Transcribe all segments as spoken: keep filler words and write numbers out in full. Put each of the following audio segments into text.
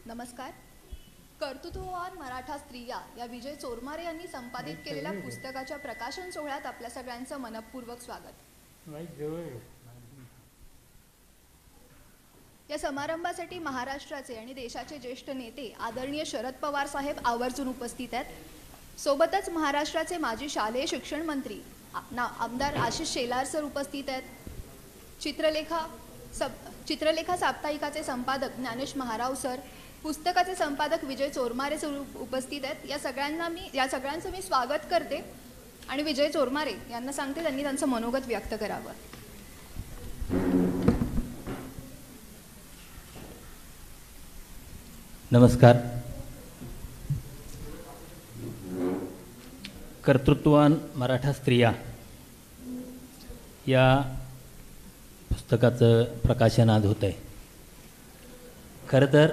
नमस्कार. कर्तृत्ववान मराठा स्त्रिया या विजय चोरमारे यांनी संपादित केलेल्या पुस्तकाच्या प्रकाशन सोहळ्यात आपल्या सगळ्यांचं मनपूर्वक स्वागत. या समारंभासाठी महाराष्ट्राचे आणि देशाचे ज्येष्ठ नेते आदरणीय शरद पवार साहेब आवर्जून उपस्थित आहेत. सोबतच महाराष्ट्राचे माजी शालेय शिक्षण मंत्री आमदार आशिष शेलार सर उपस्थित आहेत. चित्रलेखा सब चित्रलेखा साप्ताहिकाचे संपादक ज्ञानेश महाराव सर, पुस्तकाचे संपादक विजय चोरमारे सर उपस्थित आहेत. या सगळ्यांना मी या सगळ्यांचं मी स्वागत करते आणि विजय चोरमारे यांना सांगते त्यांनी त्यांचं मनोगत व्यक्त करावं. नमस्कार. कर्तृत्ववान मराठा स्त्रिया या पुस्तकाचं प्रकाशन आज होतं आहे. खरं तर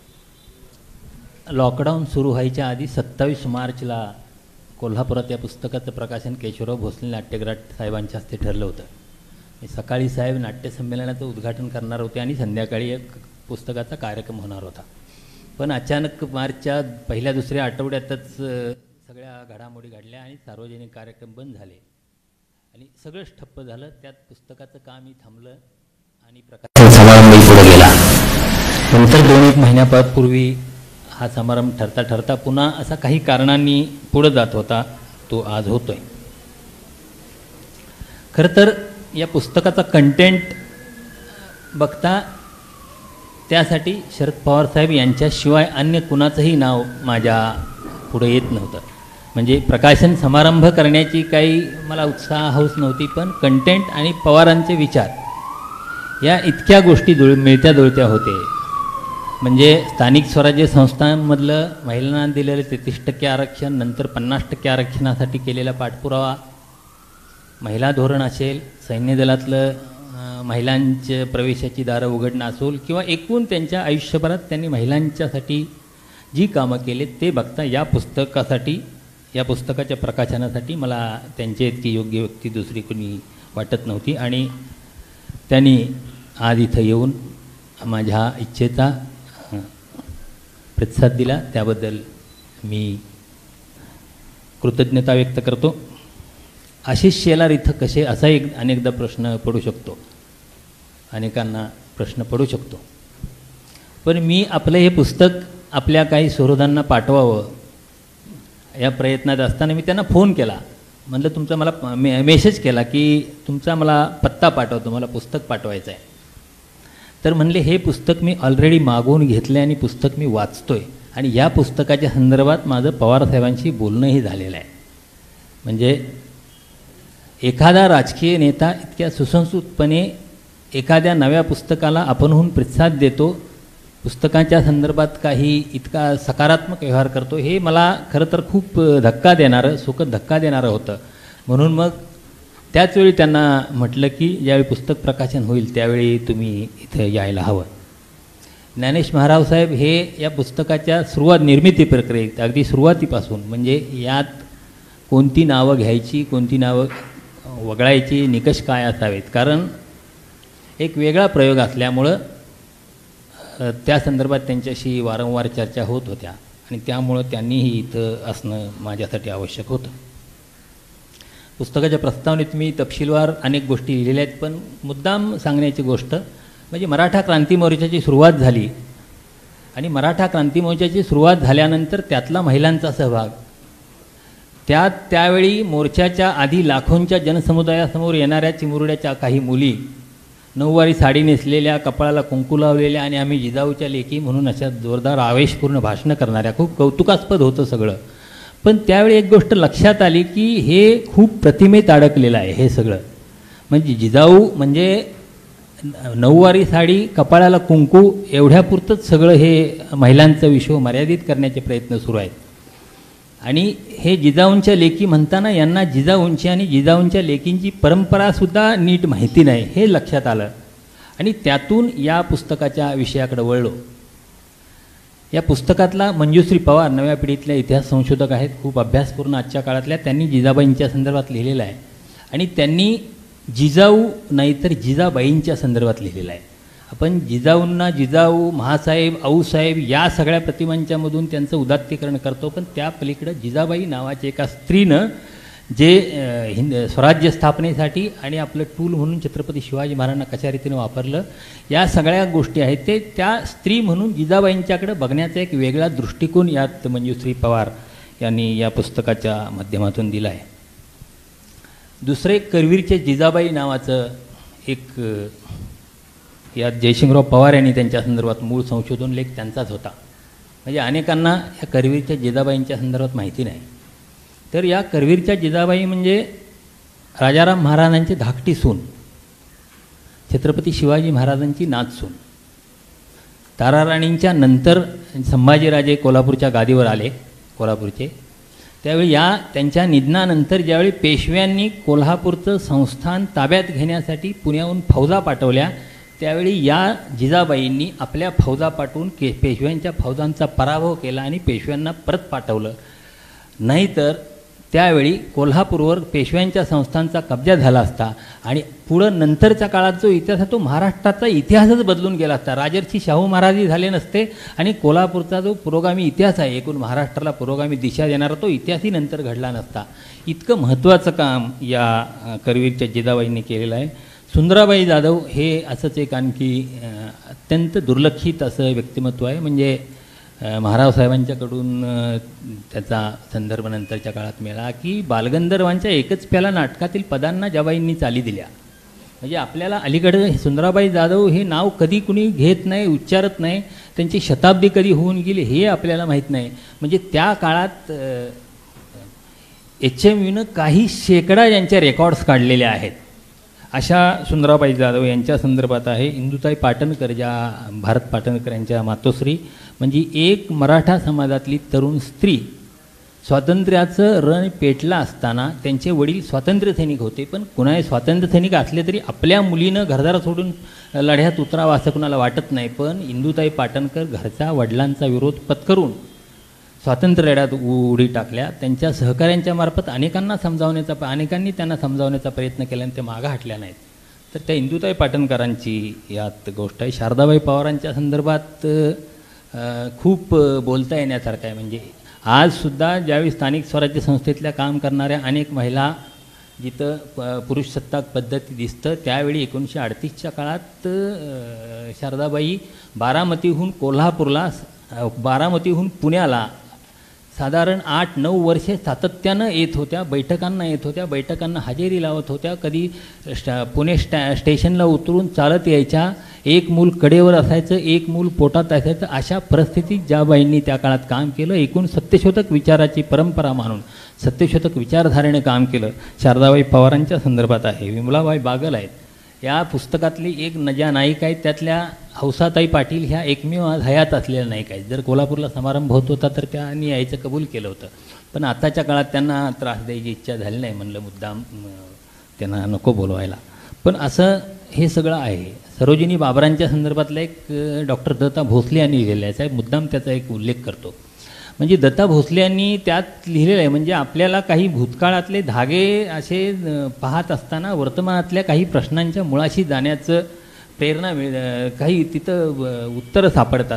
लॉकडाऊन सुरू व्हायच्या आधी सत्तावीस मार्चला कोल्हापुरात या पुस्तकाचं प्रकाशन केशवराव भोसले नाट्यगृहात साहेबांच्या हस्ते ठरलं होतं. सकाळी साहेब नाट्यसंमेलनाचं उद्घाटन करणार होते आणि संध्याकाळी एक पुस्तकाचा कार्यक्रम होणार होता. पण अचानक मार्चच्या पहिल्या दुसऱ्या आठवड्यातच सगळ्या घडामोडी घडल्या आणि सार्वजनिक कार्यक्रम बंद झाले आणि सगळंच ठप्प झालं. त्यात पुस्तकाचं कामही थांबलं आणि प्रकाशन समारंभही पुढे गेला. नंतर दोन एक महिन्यापूर्वी हा समारंभ ठरता ठरता पुन्हा असा काही कारणांनी पुढे जात होता, तो आज होतोय. खरं तर या पुस्तकाचा कंटेंट बघता त्यासाठी शरद पवार साहेब यांच्याशिवाय अन्य कुणाचंही नाव माझ्या पुढे येत नव्हतं. म्हणजे प्रकाशन समारंभ करण्याची काही मला उत्साह हौस नव्हती, पण कंटेंट आणि पवारांचे विचार या इतक्या गोष्टी जुळ मिळत्या जुळत्या होते. म्हणजे स्थानिक स्वराज्य संस्थांमधलं महिलांना दिलेलं तेहतीस टक्के आरक्षण, नंतर पन्नास टक्के आरक्षणासाठी केलेला पाठपुरावा, महिला धोरण असेल, सैन्य दलातलं महिलांच्या प्रवेशाची दारं उघडणं असेल किंवा एकूण त्यांच्या आयुष्यभरात त्यांनी महिलांच्यासाठी जी कामं केली ते बघता या पुस्तकासाठी या पुस्तकाच्या प्रकाशनासाठी मला त्यांच्या इतकी योग्य व्यक्ती दुसरी कोणी वाटत नव्हती. आणि त्यांनी आज इथं येऊन माझ्या इच्छेचा प्रतिसाद दिला, त्याबद्दल मी कृतज्ञता व्यक्त करतो. आशिष शेलार इथं कसे असा एक अनेकदा प्रश्न पडू शकतो, अनेकांना प्रश्न पडू शकतो. पण मी आपलं हे पुस्तक आपल्या काही सुहृदांना पाठवावं या प्रयत्नात असताना मी त्यांना फोन केला. म्हटलं तुमचा मला मे मेसेज केला की तुमचा मला पत्ता पाठवतो, मला पुस्तक पाठवायचं आहे. तर म्हणले हे पुस्तक मी ऑलरेडी मागवून घेतलं आहे आणि पुस्तक मी वाचतो आहे आणि या पुस्तकाच्या संदर्भात माझं पवारसाहेबांशी बोलणंही झालेलं आहे. म्हणजे एखादा राजकीय नेता इतक्या सुसंस्कृतपणे एखाद्या नव्या पुस्तकाला आपणहून प्रतिसाद देतो, पुस्तकाच्या संदर्भात काही इतका सकारात्मक व्यवहार करतो, हे मला खरं तर खूप धक्का देणारं सुखद धक्का देणारं होतं. म्हणून मग त्याचवेळी त्यांना म्हटलं की ज्यावेळी पुस्तक प्रकाशन होईल त्यावेळी तुम्ही इथं यायला हवं. ज्ञानेश महाराव साहेब हे या पुस्तकाच्या सुरुवात निर्मिती प्रक्रियेत अगदी सुरुवातीपासून, म्हणजे यात कोणती नावं घ्यायची कोणती नावं वगळायची, निकष काय असावेत, कारण एक वेगळा प्रयोग असल्यामुळं त्या संदर्भात त्यांच्याशी वारंवार चर्चा होत होत्या आणि त्यामुळं त्यांनीही इथं असणं माझ्यासाठी आवश्यक होतं. पुस्तकाच्या प्रस्तावनेत मी तपशीलवार अनेक गोष्टी लिहिलेल्या आहेत, पण मुद्दाम सांगण्याची गोष्ट म्हणजे मराठा क्रांती मोर्चाची सुरुवात झाली आणि मराठा क्रांती मोर्चाची सुरुवात झाल्यानंतर त्यातला महिलांचा सहभाग, त्यात त्यावेळी मोर्चाच्या आधी लाखोंच्या जनसमुदायासमोर येणाऱ्या चिमुरड्याच्या काही मुली नऊवारी साडी नेसलेल्या, कपाळाला कुंकू लावलेल्या आणि आम्ही जिजाऊच्या लेकी म्हणून अशा जोरदार आवेशपूर्ण भाषणं करणाऱ्या, खूप कौतुकास्पद होतं सगळं. पण त्यावेळी एक गोष्ट लक्षात आली की हे खूप प्रतिमेत अडकलेलं आहे हे सगळं. म्हणजे जिजाऊ म्हणजे नऊवारी साडी, कपाळाला कुंकू एवढ्यापुरतंच सगळं हे महिलांचं विश्व मर्यादित करण्याचे प्रयत्न सुरू आहेत. आणि हे जिजाऊंच्या लेकी म्हणताना यांना जिजाऊंची आणि जिजाऊंच्या लेकींची परंपरासुद्धा नीट माहिती नाही हे लक्षात आलं आणि त्यातून या पुस्तकाच्या विषयाकडे वळलो. या पुस्तकातला मंजुश्री पवार नव्या पिढीतल्या इतिहास संशोधक आहेत, खूप अभ्यासपूर्ण आजच्या काळातल्या, त्यांनी जिजाबाईंच्या संदर्भात लिहिलेलं आहे आणि त्यांनी जिजाऊ नाहीतर जिजाबाईंच्या संदर्भात लिहिलेलं आहे. आपण जिजाऊंना जिजाऊ, महासाहेब, आऊसाहेब या सगळ्या प्रतिमांच्यामधून त्यांचं उदात्तीकरण करतो, पण त्या पलीकडं जिजाबाई नावाच्या एका स्त्रीनं जे हिंद स्वराज्य स्थापनेसाठी आणि आपलं टूल म्हणून छत्रपती शिवाजी महाराजांना कशा रीतीनं वापरलं, या सगळ्या गोष्टी आहेत. ते त्या स्त्री म्हणून जिजाबाईंच्याकडे बघण्याचा एक वेगळा दृष्टिकोन यात मंजुश्री पवार यांनी या पुस्तकाच्या माध्यमातून दिला आहे. दुसरे करवीरचे जिजाबाई नावाचं एक यात जयसिंगराव पवार यांनी त्यांच्या संदर्भात मूळ संशोधन लेख त्यांचाच होता. म्हणजे अनेकांना या करवीरच्या जिजाबाईंच्या संदर्भात माहिती नाही. तर या करवीरच्या जिजाबाई म्हणजे राजाराम महाराजांची धाकटी सून, छत्रपती शिवाजी महाराजांची नात सून. ताराराणींच्या नंतर संभाजीराजे कोल्हापूरच्या गादीवर आले कोल्हापूरचे, त्यावेळी या त्यांच्या निधनानंतर ज्यावेळी पेशव्यांनी कोल्हापूरचं संस्थान ताब्यात घेण्यासाठी पुण्याहून फौजा पाठवल्या, त्यावेळी या जिजाबाईंनी आपल्या फौजा पाठवून के पेशव्यांच्या फौजांचा पराभव केला आणि पेशव्यांना परत पाठवलं. नाहीतर त्यावेळी कोल्हापूरवर पेशव्यांच्या संस्थांचा कब्जा झाला असता आणि पुढं नंतरच्या काळात जो इतिहास आहे तो महाराष्ट्राचा इतिहासच बदलून गेला असता. राजर्षी शाहू महाराजही झाले नसते आणि कोल्हापूरचा जो पुरोगामी इतिहास आहे, एकूण महाराष्ट्राला पुरोगामी दिशा देणारा, तो इतिहासही नंतर घडला नसता. इतकं महत्त्वाचं काम या करवीरच्या जिजाबाईंनी केलेलं आहे. सुंदराबाई जाधव हे असंच एक आणखी अत्यंत दुर्लक्षित असं व्यक्तिमत्व आहे. म्हणजे महाराव साहेबांच्याकडून त्याचा संदर्भ नंतरच्या काळात मिळाला की बालगंधर्वांच्या एकच प्याला नाटकातील पदांना ज्याबाईंनी चाली दिल्या. म्हणजे आपल्याला अलीकडं सुंदराबाई जाधव हे नाव कधी कुणी घेत नाही, उच्चारत नाही, त्यांची शताब्दी कधी होऊन गेली हे आपल्याला माहीत नाही. म्हणजे त्या काळात एच एम यूनं काही शेकडा यांच्या रेकॉर्ड्स काढलेल्या आहेत. अशा सुंदराबाई जाधव यांच्या संदर्भात आहे. इंदुताई पाटणकर, ज्या भारत पाटणकर यांच्या मातोश्री, म्हणजे एक मराठा समाजातली तरुण स्त्री, स्वातंत्र्याचं रण पेटलं असताना त्यांचे वडील स्वातंत्र्यसैनिक होते, पण कुणाही स्वातंत्र्यसैनिक असले तरी आपल्या मुलीनं घरदार सोडून लढ्यात उतरावं असं कुणाला वाटत नाही. पण इंदुताई पाटणकर घरच्या वडिलांचा विरोध पत्करून स्वातंत्र्य लढ्यात उडी टाकल्या. त्यांच्या सहकाऱ्यांच्या मार्फत अनेकांना समजावण्याचा अनेकांनी त्यांना समजावण्याचा प्रयत्न केला आणि ते मागं हटल्या नाहीत. तर त्या इंदुताई पाटणकरांची यात गोष्ट आहे. शारदाबाई पवारांच्या संदर्भात खूप बोलता येण्यासारखं आहे. म्हणजे आजसुद्धा ज्यावेळी स्थानिक स्वराज्य संस्थेतल्या काम करणाऱ्या अनेक महिला जिथं प पुरुष सत्ताक पद्धती दिसतं, त्यावेळी एकोणीसशे अडतीसच्या काळात शारदाबाई बारामतीहून कोल्हापूरला, बारामतीहून पुण्याला साधारण आठ नऊ वर्षे सातत्यानं येत होत्या, बैठकांना येत होत्या, बैठकांना हजेरी लावत होत्या. कधी स्टा पुणे स्टॅ स्टेशनला उतरून चालत यायच्या. एक मूल कडेवर असायचं, एक मूल पोटात असायचं. अशा परिस्थितीत ज्या बाईंनी त्या काळात काम केलं, एकूण सत्यशोधक विचाराची परंपरा म्हणून सत्यशोधक विचारधारेने काम केलं, शारदाबाई पवारांच्या संदर्भात आहे. विमलाबाई बागल आहेत. या पुस्तकातली एक नजा नायिका आहेत, त्यातल्या हौसाताई पाटील ह्या एकमेव आज हयात असलेल्या नायिका आहेत. जर कोल्हापूरला समारंभ होत होता तर त्यांनी यायचं कबूल केलं होतं, पण आताच्या काळात त्यांना त्रास द्यायची इच्छा झाली नाही. म्हणलं मुद्दाम त्यांना नको बोलवायला. पण असं हे सगळं आहे. सरोजिनी बाबरांच्या संदर्भातला एक डॉक्टर दत्ता भोसले यांनी लिहिलेला आहे. साहेब मुद्दाम त्याचा एक उल्लेख करतो. म्हणजे दत्ता भोसले यांनी त्यात लिहिलेलं आहे, म्हणजे आपल्याला काही भूतकाळातले धागे असे पाहत असताना वर्तमानातल्या काही प्रश्नांच्या मुळाशी जाण्याचं प्रेरणा मिळ काही तिथं उत्तरं सापडतात.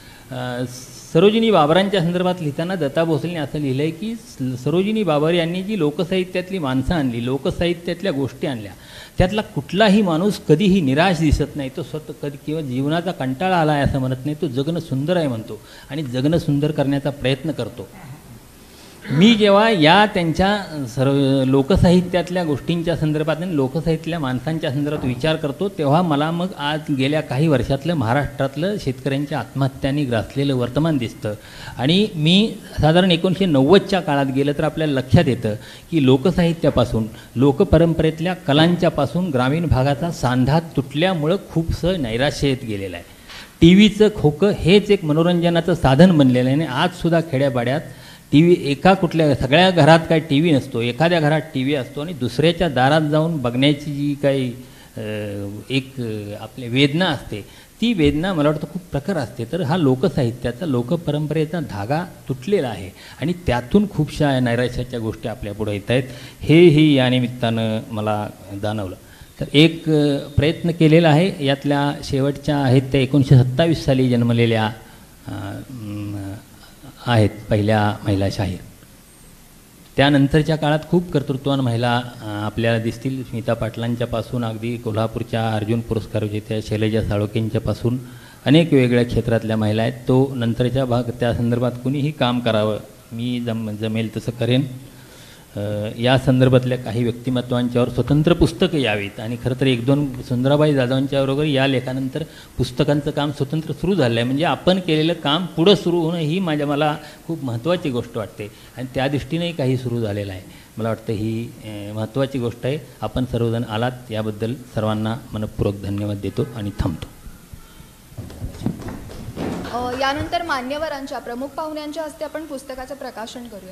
सरोजिनी बाबरांच्या संदर्भात लिहिताना दत्ता भोसलेंनी असं लिहिलं आहे की सरोजिनी बाबर यांनी जी लोकसाहित्यातली माणसं आणली, लोकसाहित्यातल्या गोष्टी आणल्या, त्यातला कुठलाही माणूस कधीही निराश दिसत नाही. तो स्वतः कधी किंवा जीवनाचा कंटाळा आला आहे असं म्हणत नाही. तो जगणं सुंदर आहे म्हणतो आणि जगणं सुंदर करण्याचा प्रयत्न करतो. मी जेव्हा या त्यांच्या सर्व लोकसाहित्यातल्या गोष्टींच्या संदर्भात आणि लोकसाहित्यातल्या माणसांच्या संदर्भात विचार करतो, तेव्हा मला मग आज गेल्या काही वर्षातलं महाराष्ट्रातलं शेतकऱ्यांच्या आत्महत्यांनी ग्रासलेलं वर्तमान दिसतं. आणि मी साधारण एकोणीसशे नव्वदच्या काळात गेलं तर आपल्याला लक्षात येतं की लोकसाहित्यापासून, लोकपरंपरेतल्या कलांच्यापासून ग्रामीण भागाचा सांधा तुटल्यामुळं खूपसं नैराश्य येत गेलेलं आहे. टी व्हीचं खोकं हेच एक मनोरंजनाचं साधन बनलेलं आहे. आणि आजसुद्धा खेड्यापाड्यात टी व्ही, एका कुठल्या सगळ्या घरात काय टी व्ही नसतो, एखाद्या घरात टी व्ही असतो आणि दुसऱ्याच्या दारात जाऊन बघण्याची जी काही एक आपली वेदना असते, ती वेदना मला वाटतं खूप प्रखर असते. तर हा लोकसाहित्याचा, लोकपरंपरेचा धागा तुटलेला आहे आणि त्यातून खूपशा नैराश्याच्या गोष्टी आपल्यापुढे येत आहेत. हेही या निमित्तानं मला जाणवलं. तर एक अ, प्रयत्न केलेला आहे. यातल्या शेवटच्या आहेत त्या एकोणीसशे सत्तावीस साली जन्मलेल्या अ, म, आहेत पहिल्या महिला शाहीर. त्यानंतरच्या काळात खूप कर्तृत्ववान महिला अ, आपल्याला दिसतील. स्मिता पाटलांच्यापासून अगदी कोल्हापूरच्या अर्जुन पुरस्कार विजेत्या शैलजा साळोखेंच्यापासून अनेक वेगवेगळ्या क्षेत्रातल्या महिला आहेत. तो नंतरच्या भाग त्या संदर्भात कुणीही काम करावं, मी जम जमेल तसं करेन. अ, या संदर्भातल्या काही व्यक्तिमत्वांच्यावर स्वतंत्र पुस्तकं यावीत. आणि खरं तर एक दोन सुंदराबाई जाधवांच्याबरोबर या लेखानंतर पुस्तकांचं काम स्वतंत्र सुरू झालं आहे. म्हणजे आपण केलेलं काम पुढं सुरू होणं ही माझ्या मला खूप महत्त्वाची गोष्ट वाटते. आणि त्या दृष्टीनेही काही सुरू झालेलं आहे. मला वाटतं ही अ, महत्त्वाची गोष्ट आहे. आपण सर्वजण आलात याबद्दल सर्वांना मनपूर्वक धन्यवाद देतो आणि थांबतो. अ, यानंतर मान्यवरांच्या प्रमुख पाहुण्यांच्या हस्ते आपण पुस्तकाचं प्रकाशन करूया.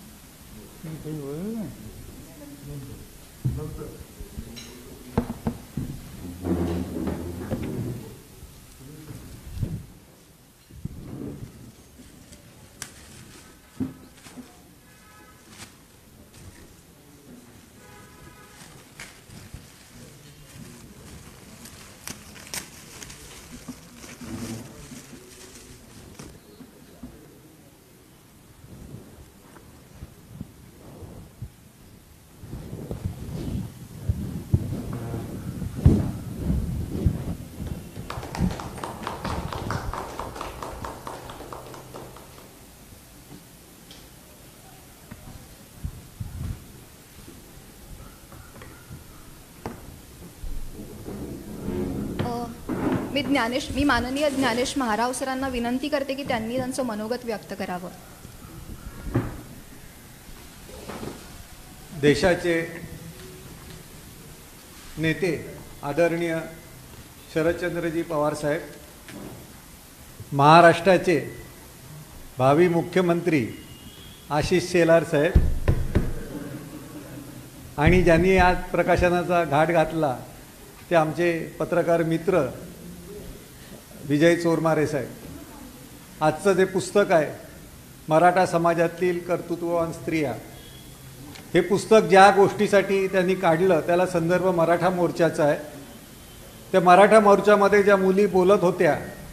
मी ज्ञानेश मी माननीय ज्ञानेश महाराव सरांना विनंती करते की त्यांनी त्यांचं मनोगत व्यक्त करावं. देशाचे नेते आदरणीय शरदचंद्रजी पवार साहेब, महाराष्ट्राचे भावी मुख्यमंत्री आशिष शेलार साहेब, आणि ज्यांनी आज प्रकाशनाचा घाट घातला ते आमचे पत्रकार मित्र विजय चोरमारे साहेब. आजचं जे पुस्तक आहे मराठा समाजातील कर्तृत्ववान स्त्रिया, हे पुस्तक ज्या गोष्टीसाठी त्यांनी काढलं त्याला संदर्भ मराठा मोर्चाचा आहे. त्या मराठा मोर्चामध्ये ज्या मुली बोलत होत्या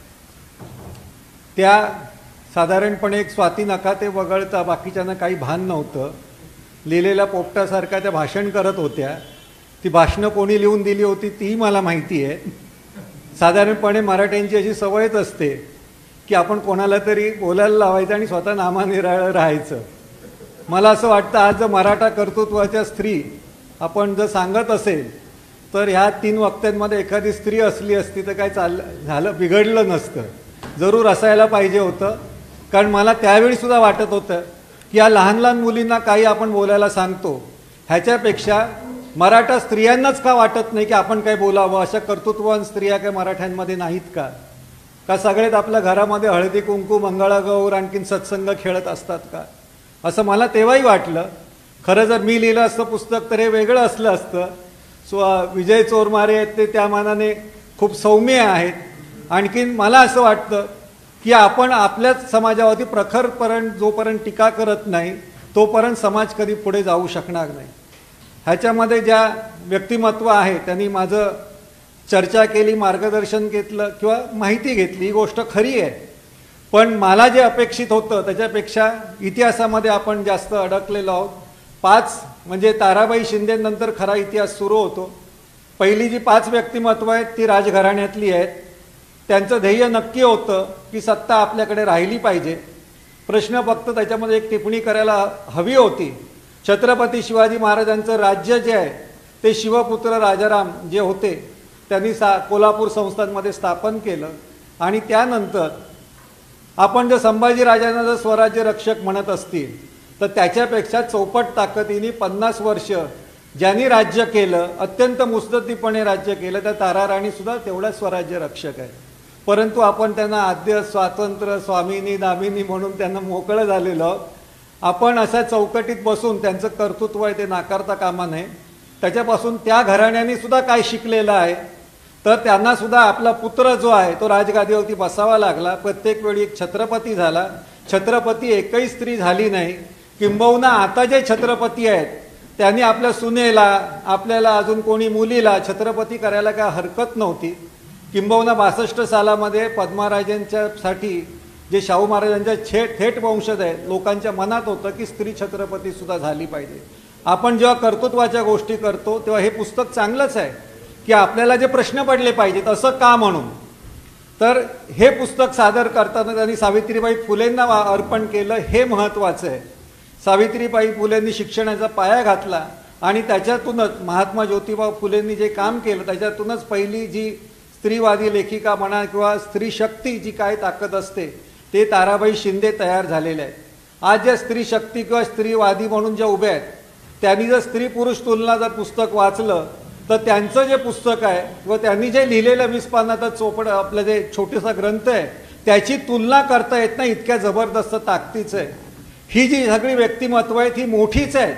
त्या साधारणपणे एक स्वाती नका ते वगळता बाकीच्यांना काही भान नव्हतं. लिहिलेल्या पोपटासारखा त्या भाषण करत होत्या. ती भाषणं कोणी लिहून दिली होती तीही मला माहिती आहे. साधारणपणे मराठ्यांची अशी सवयच असते की आपण कोणाला तरी बोलायला लावायचं आणि स्वतः नामानिराळं राहायचं. मला असं वाटतं आज जर मराठा कर्तृत्वाच्या स्त्री आपण जर सांगत असेल तर ह्या तीन वक्त्यांमध्ये एखादी स्त्री असली असती तर काय चाललं झालं बिघडलं नसतं. जरूर असायला पाहिजे होतं. कारण मला त्यावेळीसुद्धा वाटत होतं की या लहान लहान मुलींना काही आपण बोलायला सांगतो ह्याच्यापेक्षा मराठा स्त्रियांनाच का वाटत नाही की आपण काय बोलावं. अशा कर्तृत्ववान स्त्रिया काय मराठ्यांमध्ये नाहीत का? का सगळेच आपल्या घरामध्ये हळदी कुंकू मंगळागौर आणखीन सत्संग खेळत असतात का? असं मला तेव्हाही वाटलं. खरं जर मी लिहिलं असतं पुस्तक तर हे वेगळं असलं असतं. सो विजय चोरमारे आहेत ते त्या मानाने खूप सौम्य आहेत. आणखीन मला असं वाटतं की आपण आपल्याच समाजावरती प्रखरपर्यंत जोपर्यंत टीका करत नाही तोपर्यंत समाज कधी पुढे जाऊ शकणार नाही. ह्याच्यामध्ये ज्या व्यक्तिमत्व आहे त्यांनी माझं चर्चा केली, मार्गदर्शन घेतलं किंवा माहिती घेतली, ही गोष्ट खरी आहे. पण मला जे अपेक्षित होतं त्याच्यापेक्षा इतिहासामध्ये आपण जास्त अडकलेलो आहोत. पाच म्हणजे ताराबाई शिंदेनंतर खरा इतिहास सुरू होतो. पहिली जी पाच व्यक्तिमत्व आहेत ती राजघराण्यातली आहेत. त्यांचं ध्येय नक्की होतं की सत्ता आपल्याकडे राहिली पाहिजे. प्रश्न फक्त त्याच्यामध्ये एक टिप्पणी करायला हवी होती. छत्रपती शिवाजी महाराजांचं राज्य जे आहे ते शिवपुत्र राजाराम जे होते त्यांनी सा कोल्हापूर संस्थानमध्ये स्थापन केलं. आणि त्यानंतर आपण जर संभाजीराजांना जर स्वराज्य रक्षक म्हणत असतील तर त्याच्यापेक्षा चौपट ताकदीने पन्नास वर्ष ज्यांनी राज्य केलं, अत्यंत मुत्सद्दीपणे राज्य केलं, त्या ताराराणीसुद्धा तेवढ्याच स्वराज्य रक्षक आहे. परंतु आपण त्यांना आद्य स्वातंत्र्य स्वामिनी दामिनी म्हणून त्यांना मोकळं झालेलं. आपण अशा चौकटीत बसून त्यांचं कर्तृत्व आहे ते नाकारता कामा नये. त्याच्यापासून त्या घराण्याने सुद्धा काय शिकलेलं आहे तर त्यांना सुद्धा आपला पुत्र जो आहे तो राजगादीवरती बसावा लागला. प्रत्येक वेळी एक छत्रपती झाला. छत्रपती एकही स्त्री झाली नाही. किंबहुना आता जे छत्रपती आहेत त्यांनी आपल्या सुनेला, आपल्याला अजून कोणी मुलीला छत्रपती करायला काय हरकत नव्हती. किंबहुना बासष्ट सालामध्ये पद्माराजेंच्यासाठी जे शाहू महाराजांच्या छे थेट वंशज आहेत, लोकांच्या मनात होतं की स्त्री छत्रपती सुद्धा झाली पाहिजे. आपण जेव्हा कर्तृत्वाच्या गोष्टी करतो तेव्हा हे पुस्तक चांगलंच आहे की आपल्याला जे प्रश्न पडले पाहिजेत असं का म्हणून. तर हे पुस्तक सादर करताना त्यांनी सावित्रीबाई फुलेंना अर्पण केलं, हे महत्त्वाचं आहे. सावित्रीबाई फुलेंनी शिक्षणाचा पाया घातला आणि त्याच्यातूनच महात्मा ज्योतिबा फुलेंनी जे काम केलं त्याच्यातूनच पहिली जी स्त्रीवादी लेखिका म्हणा किंवा स्त्री शक्ती जी काय ताकद असते ते ताराबाई शिंदे तयार झालेले आहेत. आज ज्या स्त्री शक्ती किंवा स्त्रीवादी म्हणून ज्या उभ्या आहेत त्यांनी जर स्त्री पुरुष तुलना जर पुस्तक वाचलं तर त्यांचं जे पुस्तक आहे किंवा त्यांनी जे लिहिलेलं वीस पानाचं चोपड आपलं जे छोटासा ग्रंथ आहे त्याची तुलना करता येत नाही, इतक्या जबरदस्त ताकदीचं आहे. ही जी सगळी व्यक्तिमत्व आहेत ही मोठीच आहेत.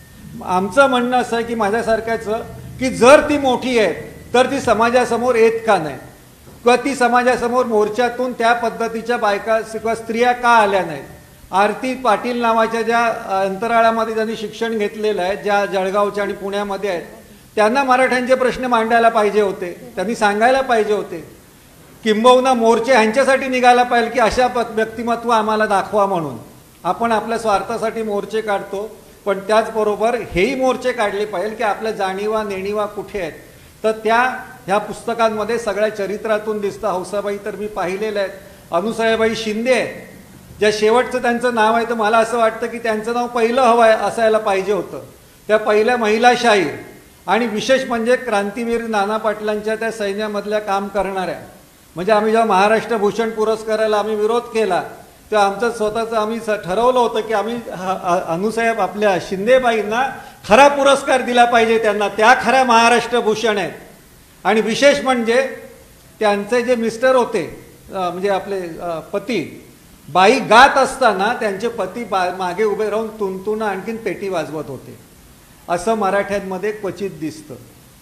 आमचं म्हणणं असं आहे की माझ्यासारख्याचं की जर ती मोठी आहे तर ती समाजासमोर येत का नाही किंवा ती समाजासमोर मोर्चातून त्या पद्धतीच्या बायका किंवा स्त्रिया का आल्या नाहीत. आरती पाटील नावाच्या ज्या अंतराळामध्ये ज्यांनी शिक्षण घेतलेलं आहे, ज्या जळगावच्या आणि पुण्यामध्ये आहेत, त्यांना मराठ्यांचे प्रश्न मांडायला पाहिजे होते, त्यांनी सांगायला पाहिजे होते. किंबहुना मोर्चे ह्यांच्यासाठी निघायला पाहिजे की अशा व्यक्तिमत्व आम्हाला दाखवा म्हणून. आपण आपल्या स्वार्थासाठी मोर्चे काढतो पण त्याचबरोबर हेही मोर्चे काढले पाहिजे की आपल्या जाणीवा नेणीवा कुठे आहेत. तर त्या ह्या पुस्तकांमध्ये सगळ्या चरित्रातून दिसतं. हौसाबाई तर मी पाहिलेल्या आहेत, अनुसयाबाई शिंदे आहेत ज्या शेवटचं त्यांचं नाव आहे तर मला असं वाटतं की त्यांचं नाव पहिलं हवं आहे असायला पाहिजे होतं. त्या पहिल्या महिला शाहीर आणि विशेष म्हणजे क्रांतीवीर नाना पाटलांच्या त्या सैन्यामधल्या काम करणाऱ्या. म्हणजे आम्ही जेव्हा महाराष्ट्र भूषण पुरस्काराला आम्ही विरोध केला तेव्हा आमचं स्वतःचं आम्ही ठरवलं होतं की आम्ही अनुसाहेब आपल्या शिंदेबाईंना खरा पुरस्कार दिला पाहिजे, त्यांना त्या खऱ्या महाराष्ट्र भूषण आहेत. आणि विशेष म्हणजे त्यांचे जे मिस्टर होते म्हणजे आपले पती, बाई गात असताना त्यांचे पती बा मागे उभे राहून तुणतुणं आणखीन पेटी वाजवत होते, असं मराठ्यांमध्ये क्वचित दिसतं.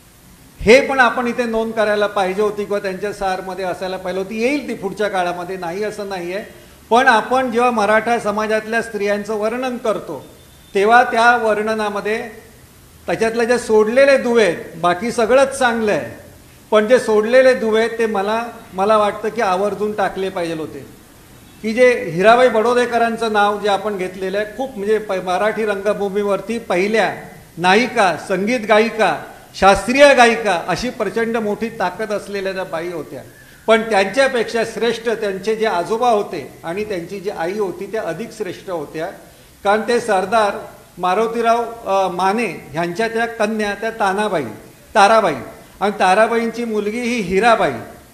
हे पण आपण इथे नोंद करायला पाहिजे होती किंवा त्यांच्या सारमध्ये असायला पाहिजे होती. येईल ती पुढच्या काळामध्ये, नाही असं नाही आहे. पण आपण जेव्हा मराठा समाजातल्या स्त्रियांचं वर्णन करतो तेव्हा त्या वर्णनामध्ये त्याच्यातले जे सोडलेले दुवे आहेत, बाकी सगळंच चांगलं आहे, पण जे सोडलेले दुवे आहेत ते मला मला वाटतं की आवर्जून टाकले पाहिजे होते. की जे हिराबाई बडोदेकरांचं नाव जे आपण घेतलेलं आहे, खूप म्हणजे मराठी रंगभूमीवरती पहिल्या नायिका, संगीत गायिका, शास्त्रीय गायिका अशी प्रचंड मोठी ताकद असलेल्या त्या बाई होत्या. पण त्यांच्यापेक्षा श्रेष्ठ त्यांचे जे आजोबा होते आणि त्यांची जी आई होती त्या अधिक श्रेष्ठ होत्या. कारण ते सरदार मारुतीराव माने ह्यांच्या त्या कन्या त्या तानाबाई ताराबाई आणि ताराबाईंची मुलगी ही हिराबाई.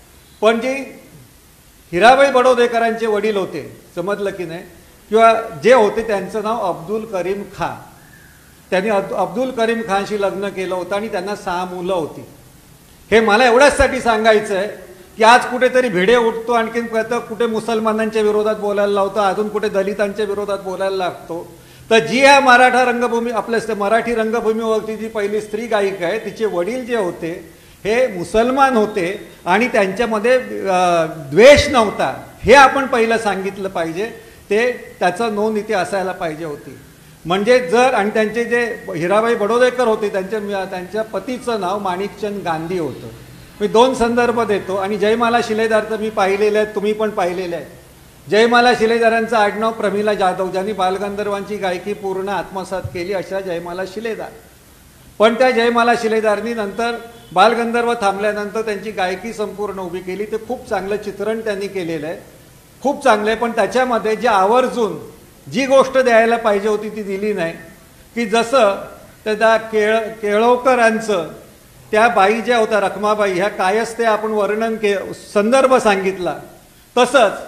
पण जी हिराबाई बडोदेकरांचे वडील होते, समजलं की नाही, किंवा जे होते त्यांचं नाव अब्दुल करीम खान. त्यांनी अब्दुल करीम खानशी लग्न केलं होतं आणि त्यांना सहा मुलं होती. हे मला एवढ्याचसाठी सांगायचं आहे की आज कुठेतरी भिडे उठतो, आणखीन कुठे मुसलमानांच्या विरोधात बोलायला लावतो, अजून कुठे दलितांच्या विरोधात बोलायला लागतो. तर जी ह्या मराठा रंगभूमी आपल्या मराठी रंगभूमीवरती जी पहिली स्त्री गायिका आहे तिचे वडील जे होते हे मुसलमान होते आणि त्यांच्यामध्ये द्वेष नव्हता, हे आपण पहिलं सांगितलं पाहिजे. ते त्याचं नोंद इथे असायला पाहिजे होती. म्हणजे जर आणि त्यांचे जे हिराबाई बडोदेकर होते त्यांच्या त्यांच्या पतीचं नाव माणिकचंद गांधी होतं. मी दोन संदर्भ देतो आणि जयमाला शिलेदार तर मी पाहिलेले आहेत, तुम्ही पण पाहिलेले आहेत. जयमाला शिलेदारांचं आडनाव प्रमिला जाधव, ज्यांनी बालगंधर्वांची गायकी पूर्ण आत्मसात केली अशा जयमाला शिलेदार. पण त्या जयमाला शिलेदारनी नंतर बालगंधर्व थांबल्यानंतर त्यांची गायकी संपूर्ण उभी केली. ते खूप चांगलं चित्रण त्यांनी केलेलं आहे, खूप चांगलं आहे. पण त्याच्यामध्ये जे आवर्जून जी गोष्ट द्यायला पाहिजे होती ती दिली नाही. की जसं त्या केळ केळवकरांचं त्या बाई ज्या होत्या रखमाबाई, ह्या कायस्ते आपण वर्णन के संदर्भ सांगितला, तसंच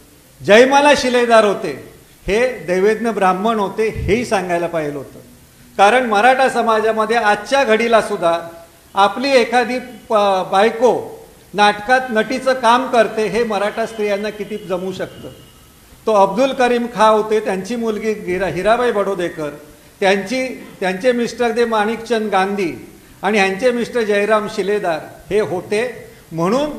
जयमाला शिलेदार होते हे दैवेज्ञ ब्राह्मण होते हेही सांगायला पाहिजे होतं. कारण मराठा समाजामध्ये आजच्या घडीला सुद्धा आपली एखादी बायको नाटकात नटीचं काम करते हे मराठा स्त्रियांना किती जमू शकतं. तो अब्दुल करीम खा होते, त्यांची मुलगी हिरा हिराबाई बडोदेकर, त्यांची त्यांचे मिस्टर ते माणिकचंद गांधी आणि ह्यांचे मिस्टर जयराम शिलेदार हे होते. म्हणून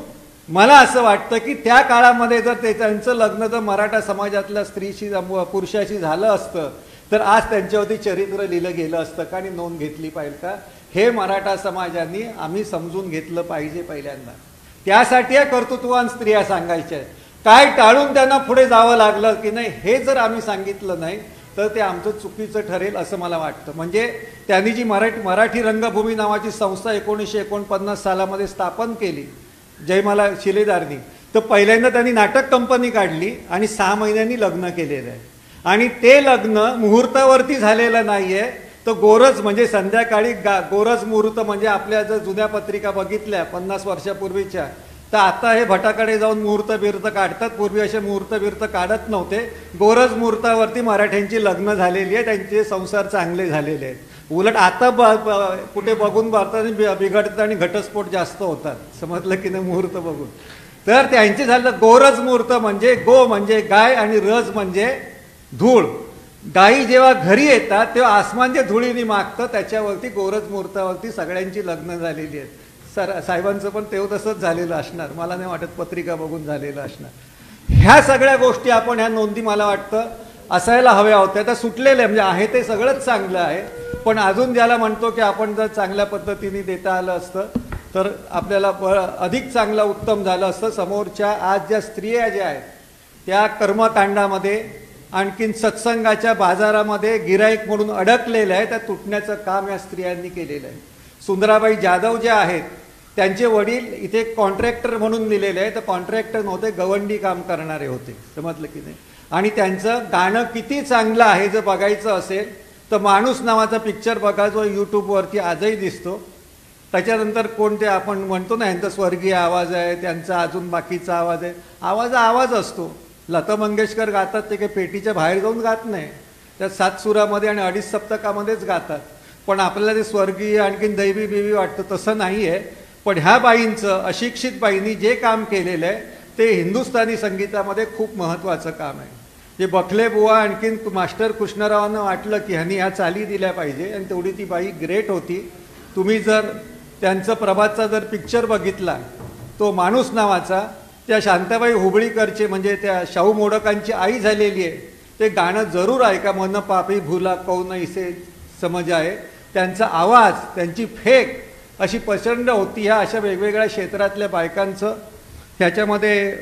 मला असं वाटतं की त्या काळामध्ये जर ते त्यांचं लग्न जर मराठा समाजातल्या स्त्रीशी पुरुषाशी झालं असतं तर आज त्यांच्यावरती चरित्र लिहिलं गेलं असतं का आणि नोंद घेतली पाहिजे का, हे मराठा समाजाने आम्ही समजून घेतलं पाहिजे पहिल्यांदा. त्यासाठी या कर्तृत्ववान स्त्रिया सांगायच्या आहेत. काय टाळून त्यांना पुढे जावं लागलं की नाही हे जर आम्ही सांगितलं नाही तर ते आमचं चुकीचं ठरेल असं मला वाटतं. म्हणजे त्यांनी जी मराठी मराठी रंगभूमी नावाची संस्था एकोणीसशे एकोणपन्नास सालामध्ये स्थापन केली जयमाला शिलेदारनी, तर पहिल्यांदा त्यांनी नाटक कंपनी काढली आणि सहा महिन्यांनी लग्न केलेलं आहे. आणि ते लग्न मुहूर्तावरती झालेलं नाहीये, तर गोरज म्हणजे संध्याकाळी गा गोरज मुहूर्त म्हणजे आपल्या जर जुन्या पत्रिका बघितल्या पन्नास वर्षापूर्वीच्या तर आता हे भटाकडे जाऊन मुहूर्त बिहूर्त काढतात. पूर्वी असे मुहूर्त बिहूर्त काढत नव्हते. गोरज मुहूर्तावरती मराठ्यांची लग्न झालेली आहे, त्यांचे संसार चांगले झालेले आहेत. उलट आता ब कुठे बघून भारताने बिघडतात आणि घटस्फोट जास्त होतात, समजलं की नाही मुहूर्त बघून. तर त्यांचे झालं गोरज मुहूर्त म्हणजे गो म्हणजे गाय आणि रज म्हणजे धूळ. गायी जेव्हा घरी येतात तेव्हा आसमान जे धुळीने मागतं त्याच्यावरती गोरज मुहूर्तावरती सगळ्यांची लग्न झालेली आहेत. सर साहेबांचं पण तेव्हा तसंच झालेलं असणार, मला नाही वाटत पत्रिका बघून झालेलं असणार. ह्या सगळ्या गोष्टी आपण ह्या नोंदी मला वाटतं असायला हव्या होत्या. त्या सुटलेल्या म्हणजे आहे ते सगळंच चांगलं आहे, पण अजून ज्याला म्हणतो की आपण जर चांगल्या पद्धतीने देता आलं असतं तर आपल्याला अधिक चांगलं उत्तम झालं असतं. समोरच्या आज ज्या स्त्रिया ज्या आहेत त्या कर्मकांडामध्ये आणखीन सत्संगाच्या बाजारामध्ये गिराईक म्हणून अडकलेलं आहे, त्या तुटण्याचं काम या स्त्रियांनी केलेलं आहे. सुंदराबाई जाधव ज्या आहेत त्यांचे वडील इथे कॉन्ट्रॅक्टर म्हणून दिलेले आहे, तर कॉन्ट्रॅक्टर नव्हते, गवंडी काम करणारे होते, समजलं की नाही. आणि त्यांचं गाणं किती चांगलं आहे जर बघायचं असेल तर माणूस नावाचा पिक्चर बघा जो यूट्यूबवरती आजही दिसतो. त्याच्यानंतर कोणते आपण म्हणतो ना यांचा स्वर्गीय आवाज आहे, त्यांचा अजून बाकीचा आवाज आहे, आवाज आवाज असतो. लता मंगेशकर गातात ते काही पेटीच्या बाहेर जाऊन गात नाही, त्या सात सुरामध्ये आणि अडीच सप्तकामध्येच गातात. पण आपल्याला ते स्वर्गीय आणखीन दैवी बिवी वाटतं, तसं नाही आहे. पण ह्या बाईंचं अशिक्षित बाईंनी जे काम केलेलं आहे ते हिंदुस्थानी संगीतामध्ये खूप महत्त्वाचं काम आहे. जे बखले बुवा आणखीन मास्टर कृष्णरावांना वाटलं की ह्यांनी ह्या चाली दिल्या पाहिजे आणि तेवढी ती बाई ग्रेट होती. तुम्ही जर त्यांचं प्रभातचा जर पिक्चर बघितला तो माणूस नावाचा, त्या शांताबाई हुबळीकरचे म्हणजे त्या शाहू मोडकांची आई झालेली आहे, ते गाणं जरूर ऐका. मन पापी भुला कौन इसे समज आहे. त्यांचा आवाज त्यांची फेक अशी प्रचंड होती. ह्या अशा वेगवेगळ्या क्षेत्रातल्या बायकांचं ह्याच्यामध्ये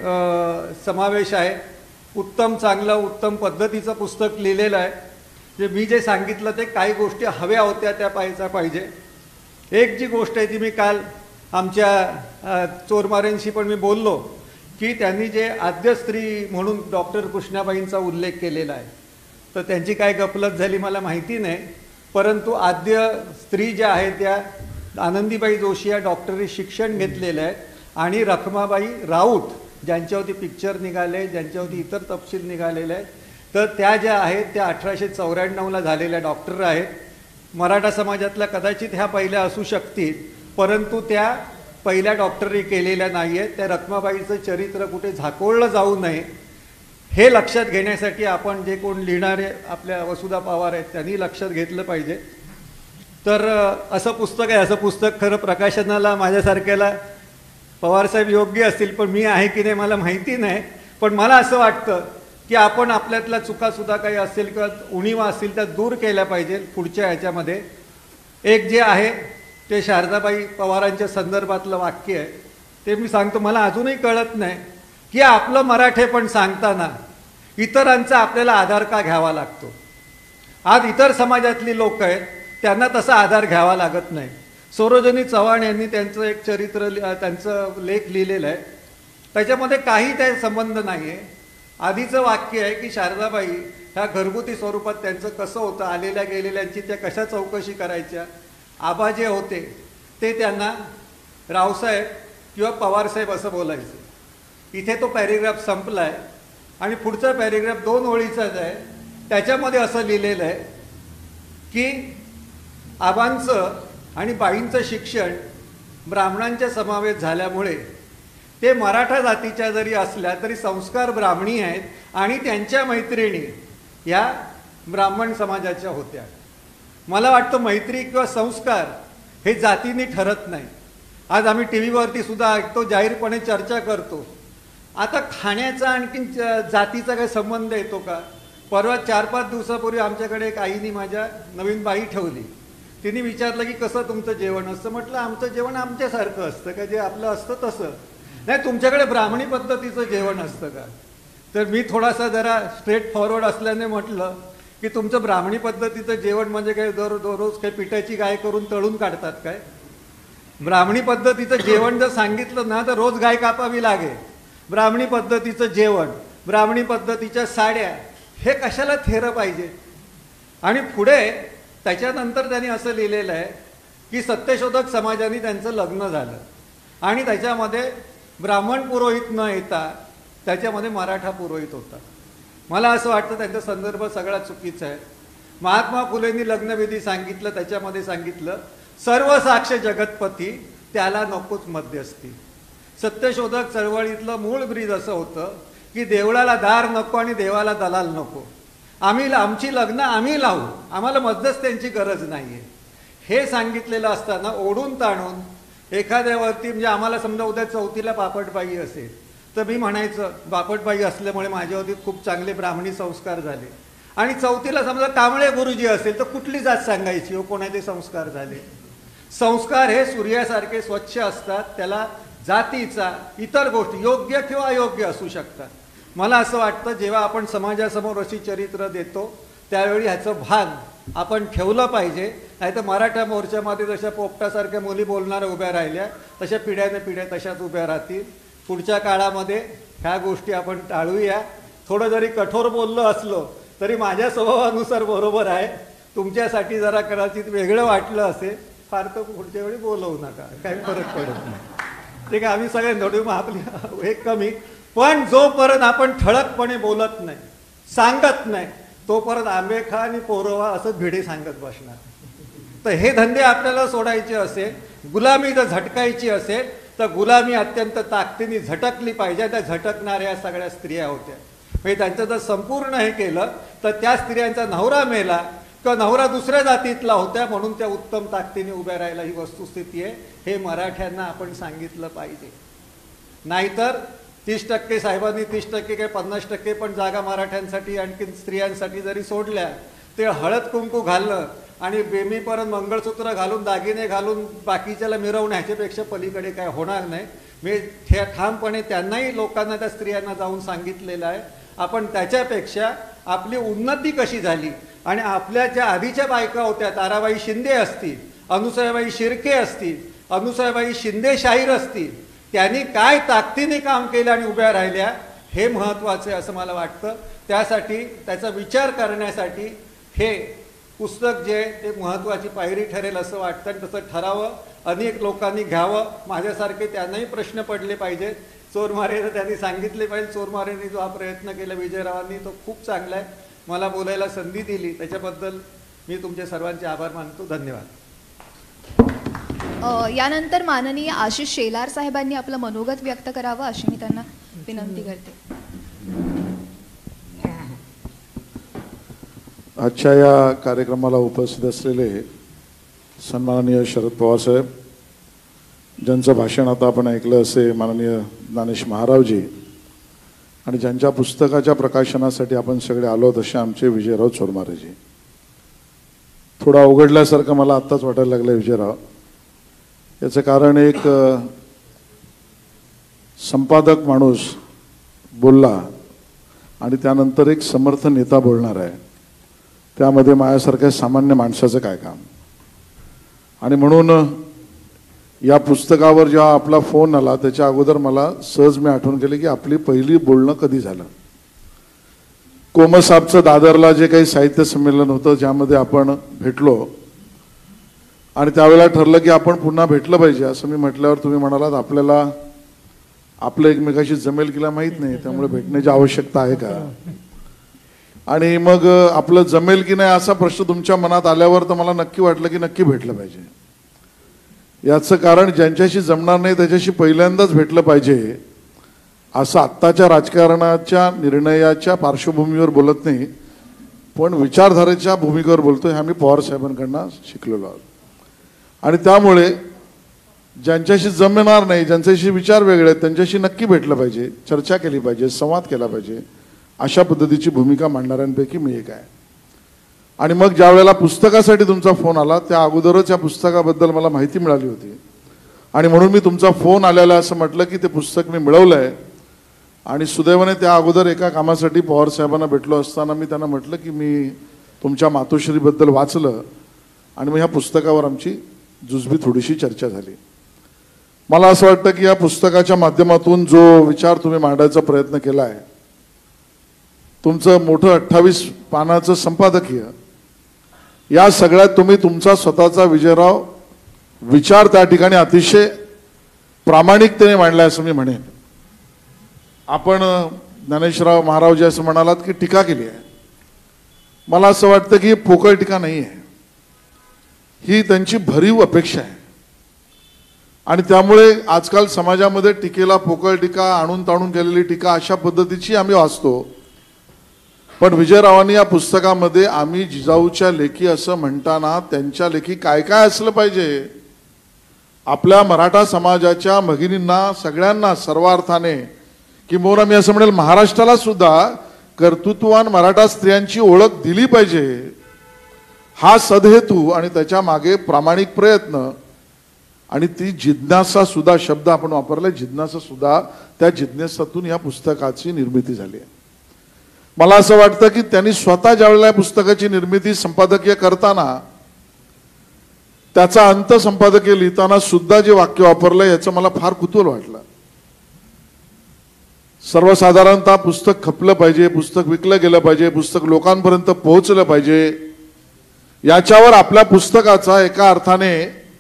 समावेश आहे. उत्तम चांगलं उत्तम पद्धतीचं पुस्तक लिहिलेलं आहे. जे मी जे सांगितलं ते काही गोष्टी हव्या होत्या त्या पाहायचा पाहिजे. एक जी गोष्ट आहे ती मी काल आमच्या चोरमारेंशी पण मी बोललो की त्यांनी जे आद्य स्त्री म्हणून डॉक्टर कृष्णाबाईंचा उल्लेख केलेला आहे, तर त्यांची काय गफलत झाली मला माहिती नाही. परंतु आद्य स्त्री ज्या आहेत त्या आनंदीबाई जोशी या डॉक्टरी शिक्षण घेतलेलं आहे आणि रखमाबाई राऊत ज्यांच्यावरती पिक्चर निघाले, ज्यांच्यावरती इतर तपशील निघालेले आहेत, तर त्या ज्या आहेत त्या अठराशे चौऱ्याण्णवला झालेल्या डॉक्टर आहेत. मराठा समाजातल्या कदाचित ह्या पहिल्या असू शकतील, परंतु त्या पहिल्या डॉक्टरी केलेल्या नाही आहेत. त्या रखमाबाईचं चरित्र कुठे झाकोळलं जाऊ नये हे लक्षात घेण्यासाठी आपण जे कोण लिहिणारे आपल्या वसुधा पवार आहेत त्यांनी लक्षात घेतलं पाहिजे. तर असं पुस्तक आहे. असं पुस्तक खरं प्रकाशनाला माझ्यासारख्याला पवारसाहेब योग्य असतील, पण मी आहे की नाही मला माहिती नाही. पण मला असं वाटतं की आपण आपल्यातल्या चुकासुद्धा काही असेल किंवा उणीवा असतील त्या दूर केल्या पाहिजे. पुढच्या ह्याच्यामध्ये एक जे आहे ते शारदाबाई पवारांच्या संदर्भातलं वाक्य आहे, ते मी सांगतो. मला अजूनही कळत नाही की आपलं मराठेपण सांगताना इतरांचा आपल्याला आधार का घ्यावा लागतो. आज इतर समाजातली लोक आहेत त्यांना तसा आधार घ्यावा लागत नाही. सरोजिनी चव्हाण यांनी त्यांचं एक चरित्र त्यांचं लेख लिहिलेलं आहे, त्याच्यामध्ये काही त्या संबंध नाही आहे. आधीचं वाक्य आहे की शारदाबाई ह्या घरगुती स्वरूपात त्यांचं कसं होतं, आलेल्या गेलेल्यांची त्या कशा चौकशी करायच्या. आबा जे होते ते त्यांना रावसाहेब किंवा पवारसाहेब असं बोलायचं. इथे तो पॅरेग्राफ संपला आहे आणि पुढचा पॅरेग्राफ दोन ओळीचाच आहे. त्याच्यामध्ये असं लिहिलेलं आहे की आबांचं आणि बाईंचं शिक्षण ब्राह्मणांच्या समावेश झाल्यामुळे ते मराठा जातीच्या जरी असल्या तरी संस्कार ब्राह्मणी आहेत आणि त्यांच्या मैत्रिणी या ब्राह्मण समाजाच्या होत्या. मला वाटतं मैत्री किंवा संस्कार हे जातीने ठरत नाही. आज आम्ही टी व्हीवरती सुद्धा ऐकतो, जाहीरपणे चर्चा करतो. आता खाण्याचा आणखीन जातीचा काही संबंध येतो का? परवा चार पाच दिवसापूर्वी आमच्याकडे एक आईनी माझ्या नवीन बाई ठेवली. तिने विचारलं की कसं तुमचं जेवण असतं? म्हटलं आमचं जेवण आमच्यासारखं असतं का, जे आपलं असतं तसं नाही. तुमच्याकडे ब्राह्मणी पद्धतीचं जेवण असतं का? तर मी थोडासा जरा स्ट्रेट फॉरवर्ड असल्याने म्हटलं की तुमचं ब्राह्मणी पद्धतीचं जेवण म्हणजे काय दर दररोज काही पिठाची गाय करून तळून काढतात काय? ब्राह्मणी पद्धतीचं जेवण जर सांगितलं ना तर रोज गाय कापावी लागेल. ब्राह्मणी पद्धतीचं जेवण, ब्राह्मणी पद्धतीच्या साड्या, हे कशाला थेरं पाहिजे? आणि पुढे त्याच्यानंतर त्यांनी असं लिहिलेलं आहे की सत्यशोधक समाजाने त्यांचं लग्न झालं आणि त्याच्यामध्ये ब्राह्मण पुरोहित न येता त्याच्यामध्ये मराठा पुरोहित होता. मला असं वाटतं त्यांचा संदर्भ सगळा चुकीचा आहे. महात्मा फुलेंनी लग्नविधी सांगितलं, त्याच्यामध्ये सांगितलं सर्व साक्ष जगतपती त्याला नकोच मध्यस्थी. सत्यशोधक चळवळीतलं मूळ ब्रीज असं होतं की देवळाला दार नको आणि देवाला दलाल नको. आम्ही आमची लग्न आम्ही लावू, आम्हाला मध्यस्थ्यांची गरज नाही आहे, हे सांगितलेलं असताना ओढून ताणून एखाद्यावरती, म्हणजे आम्हाला समजा उद्या चौथीला पापटबाई असेल तर मी म्हणायचं बापटबाई असल्यामुळे माझ्यावरती खूप चांगले ब्राह्मणी संस्कार झाले. आणि चौथीला समजा कांबळे गुरुजी असेल तर कुठली जात सांगायची हो कोणाचे संस्कार झाले? संस्कार हे सूर्यासारखे स्वच्छ असतात, त्याला जातीचा इतर गोष्टी योग्य किंवा अयोग्य असू शकतात. मला असं वाटतं जेव्हा आपण समाजासमोर अशी चरित्र देतो त्यावेळी ह्याचं भान आपण ठेवलं पाहिजे. नाही तर मराठा मोर्चामध्ये जशा पोपटासारख्या मुली बोलणाऱ्या उभ्या राहिल्या तशा पिढ्याने पिढ्या तशाच उभ्या राहतील. पुढच्या काळामध्ये ह्या गोष्टी आपण टाळूया. थोडं जरी कठोर बोललो असलो तरी माझ्या स्वभावानुसार बरोबर आहे. तुमच्यासाठी जरा कदाचित वेगळं वाटलं असेल, फार तर पुढच्या वेळी बोलवू नका, काही फरक पडत नाही. ठीक आहे, आम्ही सगळे नडू मग आपली हे कमी. पण जोपर्यंत आपण ठळकपणे बोलत नाही, सांगत नाही, तोपर्यंत आंबे खा आणि पोरवा असं भिडे सांगत बसणार. तर हे धंदे आपल्याला सोडायचे असेल, गुलामी जर झटकायची असेल तर गुलामी अत्यंत ताकदीने झटकली पाहिजे. त्या झटकणाऱ्या सगळ्या स्त्रिया होत्या. म्हणजे त्यांचं जर संपूर्ण हे केलं तर त्या स्त्रियांचा नवरा मेला किंवा नवरा दुसऱ्या जातीतला होत्या म्हणून त्या उत्तम ताकदीने उभ्या राहायला ही वस्तुस्थिती आहे. हे मराठ्यांना आपण सांगितलं पाहिजे. नाहीतर तीस टक्के साहेबांनी तीस टक्के काय पन्नास टक्के पण जागा मराठ्यांसाठी आणखी स्त्रियांसाठी जरी सोडल्या, ते हळद कुंकू घालणं आणि बेमीपर्यंत मंगळसूत्र घालून दागिने घालून बाकीच्याला मिरवण्याच्यापेक्षा पलीकडे काय होणार नाही. मी ठे ठामपणे त्यांनाही लोकांना त्या स्त्रियांना जाऊन सांगितलेलं आहे. आपण त्याच्यापेक्षा आपली उन्नती कशी झाली आणि आपल्या ज्या आधीच्या बायका होत्या, ताराबाई शिंदे असतील, अनुसूयाबाई शिर्के असतील, अनुसूयाबाई शिंदे शाहीर असतील, त्यांनी काय ताकदीने काम केलं आणि उभ्या राहिल्या हे महत्त्वाचं आहे असं मला वाटतं. त्यासाठी त्याचा विचार करण्यासाठी हे पुस्तक जे आहे ते महत्त्वाची पायरी ठरेल असं वाटतं. आणि तसं ठरावं, अनेक लोकांनी घ्यावं. माझ्यासारखे त्यांनाही प्रश्न पडले पाहिजेत. चोरमारेनं त्यांनी सांगितले पाहिजे. चोरमारेने जो हा प्रयत्न केला विजयरावांनी तो खूप चांगला आहे. मला बोलायला संधी दिली त्याच्याबद्दल मी तुमचे सर्वांचे आभार मानतो. धन्यवाद. अ, यानंतर माननीय आशिष शेलार साहेबांनी आपलं मनोगत व्यक्त करावं अशी मी त्यांना विनंती करते. आजच्या या कार्यक्रमाला उपस्थित असलेले सन्माननीय शरद पवार साहेब, ज्यांचं भाषण आता आपण ऐकलं असे माननीय ज्ञानेश महारावजी, आणि ज्यांच्या पुस्तकाच्या प्रकाशनासाठी आपण सगळे आलो तसे आमचे विजयराव चोरमारेजी. थोडं अवघडल्यासारखं मला आत्ताच वाटायला लागलं विजयराव. याचं कारण एक संपादक माणूस बोलला आणि त्यानंतर एक समर्थ नेता बोलणार आहे, त्यामध्ये माझ्यासारख्या सामान्य माणसाचं काय काम. आणि म्हणून या पुस्तकावर जेव्हा आपला फोन आला त्याच्या अगोदर मला सहज मी आठवण केली की आपली पहिली बोलणं कधी झालं. कोमसाबचं दादरला जे काही साहित्य संमेलन होतं ज्यामध्ये आपण भेटलो आणि त्यावेळेला ठरलं की आपण पुन्हा भेटलं पाहिजे असं मी म्हटल्यावर तुम्ही म्हणालात आपल्याला आपलं एकमेकाशी जमेल किला माहीत नाही, त्यामुळे भेटण्याची आवश्यकता आहे का. आणि मग आपलं जमेल की नाही असा प्रश्न तुमच्या मनात आल्यावर तर मला नक्की वाटलं की नक्की भेटलं पाहिजे. याचं कारण ज्यांच्याशी जमणार नाही त्याच्याशी पहिल्यांदाच भेटलं पाहिजे असं आत्ताच्या राजकारणाच्या निर्णयाच्या पार्श्वभूमीवर बोलत नाही, पण विचारधारेच्या भूमिकेवर बोलतोय. हे आम्ही पवार साहेबांकडनं शिकलेलो आहोत. आणि त्यामुळे ज्यांच्याशी जमणार नाही, ज्यांच्याशी विचार वेगळे आहेत, त्यांच्याशी नक्की भेटलं पाहिजे, चर्चा केली पाहिजे, संवाद केला पाहिजे, अशा पद्धतीची भूमिका मांडणाऱ्यांपैकी मी एक आहे. आणि मग ज्या वेळेला पुस्तकासाठी तुमचा फोन आला त्या अगोदरच या पुस्तकाबद्दल मला माहिती मिळाली होती आणि म्हणून मी तुमचा फोन आलेला असं म्हटलं की ते पुस्तक मी मिळवलं आहे. आणि सुदैवाने त्या अगोदर एका कामासाठी पवार साहेबांना भेटलो असताना मी त्यांना म्हटलं की मी तुमच्या मातोश्रीबद्दल वाचलं आणि मग ह्या पुस्तकावर आमची जुजबी थोडीशी चर्चा झाली. मला असं वाटतं की या पुस्तकाच्या माध्यमातून जो विचार तुम्ही मांडायचा प्रयत्न केला आहे, तुमचं मोठं अठ्ठावीस पानाचं संपादकीय, या सगळ्यात तुम्ही तुमचा स्वतःचा विजयराव विचार त्या ठिकाणी अतिशय प्रामाणिकतेने मांडलाय असं मी म्हणेन. आपण ज्ञानेश्वरराव महाराज असं म्हणालात की टीका केली आहे. मला असं वाटतं की पोकळ टीका नाही आहे, ही त्यांची भरीव अपेक्षा आहे. आणि त्यामुळे आजकाल समाजामध्ये टीकेला पोकळ टीका, आणून ताणून केलेली टीका अशा पद्धतीची आम्ही वाचतो. पण विजयरावांनी या पुस्तकामध्ये आम्ही जिजाऊच्या लेखी असं म्हणताना त्यांच्या लेखी काय काय असलं पाहिजे, आपल्या मराठा समाजाच्या भगिनींना सगळ्यांना सर्वार्थाने, किंबहुना मी असं म्हणेल महाराष्ट्राला सुद्धा कर्तृत्ववान मराठा स्त्रियांची ओळख दिली पाहिजे, हा सदहेतू आणि त्याच्या मागे प्रामाणिक प्रयत्न आणि ती जिज्ञासा सुद्धा शब्द आपण वापरलाय, जिज्ञासा सुद्धा, त्या जिज्ञासातून या पुस्तकाची निर्मिती झाली आहे. मला असं वाटतं की त्यांनी स्वतः ज्यावेळेला पुस्तकाची निर्मिती संपादकीय करताना, त्याचा अंत संपादकीय लिहिताना सुद्धा जे वाक्य वापरलं याचं मला फार कुतूहल वाटलं. सर्वसाधारणतः पुस्तक खपलं पाहिजे, पुस्तक विकलं गेलं पाहिजे, पुस्तक लोकांपर्यंत पोहोचलं पाहिजे, याच्यावर आपल्या पुस्तकाचा एका अर्थाने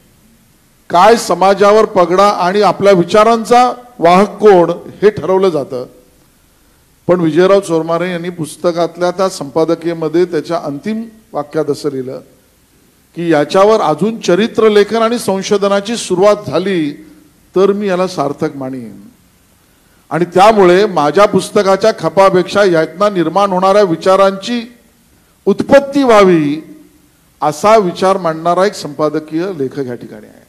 काय समाजावर पगडा आणि आपल्या विचारांचा वाहक कोण हे ठरवलं जातं. पण विजयराव चोरमारे यांनी पुस्तकातल्या त्या संपादकीयमध्ये त्याच्या अंतिम वाक्यात असं लिहिलं की याच्यावर अजून चरित्र लेखन आणि संशोधनाची सुरुवात झाली तर मी याला सार्थक मानीन. आणि त्यामुळे माझ्या पुस्तकाच्या खपापेक्षा यातनं निर्माण होणाऱ्या विचारांची उत्पत्ती व्हावी असा विचार मांडणारा एक संपादकीय लेखक या ठिकाणी आहे.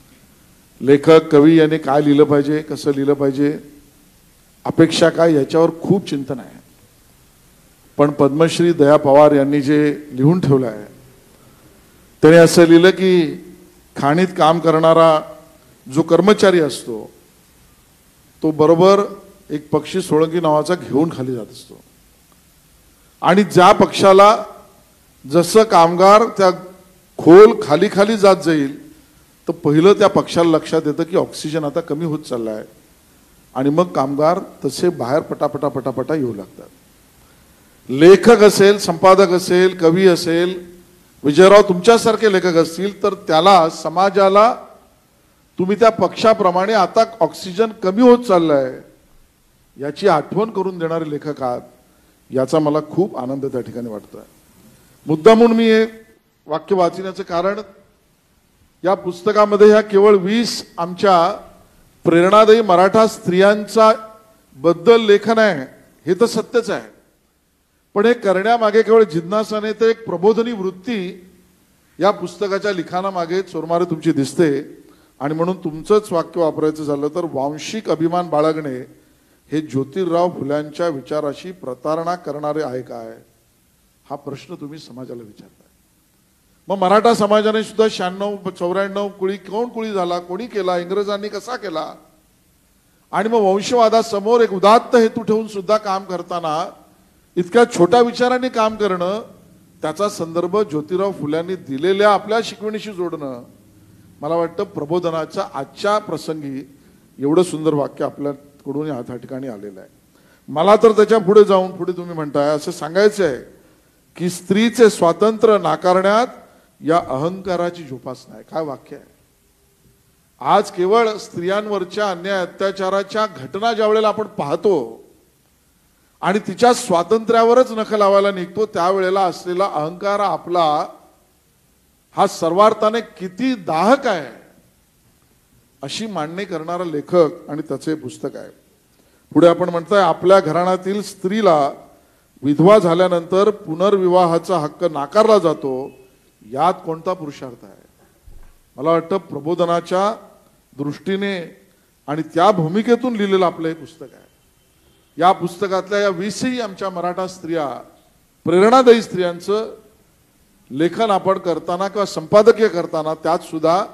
लेखक कवी याने काय लिहिलं पाहिजे, कसं लिहिलं पाहिजे, अपेक्षा काय, याच्यावर खूप चिंतन आहे. पण पद्मश्री दया पवार यांनी जे लिहून ठेवलं आहे त्याने असं लिहिलं की खाणीत काम करणारा जो कर्मचारी असतो तो बरोबर एक पक्षी सोळंकी नावाचा घेऊन खाली जात असतो. आणि ज्या पक्षाला जसं कामगार त्या खोल खाली खाली जात जाईल तर पहिलं त्या पक्षाला लक्षात येतं की ऑक्सिजन आता कमी होत चालला आहे आणि मग कामगार तसे बाहेर पटापटा पटापटा येऊ लागतात. लेखक असेल, संपादक असेल, कवी असेल, विजयराव तुमच्यासारखे लेखक असतील तर त्याला, समाजाला तुम्ही त्या पक्षाप्रमाणे आता ऑक्सिजन कमी होत चाललाय याची आठवण करून देणारे लेखक आहात, याचा मला खूप आनंद त्या ठिकाणी वाटतोय. मुद्दा म्हणून मी हे वाक्य वाचण्याचं कारण, या पुस्तकामध्ये ह्या केवळ वीस आमच्या प्रेरणादायी मराठा स्त्रियांचा बद्दल लेखन आहे हे तर सत्यच आहे, पण हे करण्यामागे केवळ जिज्ञासाने तर एक प्रबोधनी वृत्ती या पुस्तकाच्या लिखाणामागे चोरमारे तुमची दिसते. आणि म्हणून तुमचंच वाक्य वापरायचं झालं तर वांशिक अभिमान बाळगणे हे ज्योतिराव फुल्यांच्या विचाराशी प्रतारणा करणारे आहे काय, हा प्रश्न तुम्ही समाजाला विचारताय. मग मराठा समाजाने सुद्धा शहाण्णव चौऱ्याण्णव कुळी कोण कुळी झाला, कोणी केला, इंग्रजांनी कसा केला, आणि मग वंशवादासमोर एक उदात्त हेतू ठेवून सुद्धा काम करताना इतक्या छोट्या विचारांनी काम करणं, त्याचा संदर्भ ज्योतिराव फुल्यांनी दिलेल्या आपल्या शिकवणीशी जोडणं, मला वाटतं प्रबोधनाच्या आजच्या प्रसंगी एवढं सुंदर वाक्य आपल्याकडून या ठिकाणी आलेलं आहे. मला तर त्याच्या पुढे जाऊन, पुढे तुम्ही म्हणताय असं सांगायचं आहे की स्त्रीचे स्वातंत्र्य नाकारण्यात या अहंकाराची जोपासना आहे. काय वाक्य आहे. आज केवळ स्त्रियांवरच्या अन्याय अत्याचाराच्या घटना ज्या वेळेला आपण पाहतो आणि तिच्या स्वातंत्र्यावरच नख लावायला निघतो त्यावेळेला असलेला अहंकार आपला हा सर्वार्थाने किती दाहक आहे अशी मांडणी करणारा लेखक आणि त्याचे पुस्तक आहे. पुढे आपण म्हणताय आपल्या घराण्यातील स्त्रीला विधवा झाल्यानंतर पुनर्विवाहाचा हक्क नाकारला जातो, यात कोणता पुरुषार्थ आहे. मला वाटतं प्रबोधनाच्या दृष्टीने आणि त्या भूमिकेतून लिहिलेलं आपलं हे पुस्तक आहे. या पुस्तकातल्या या वीसही आमच्या मराठा स्त्रिया, प्रेरणादायी स्त्रियांचं लेखन आपण करताना किंवा संपादकीय करताना त्यात सुद्धा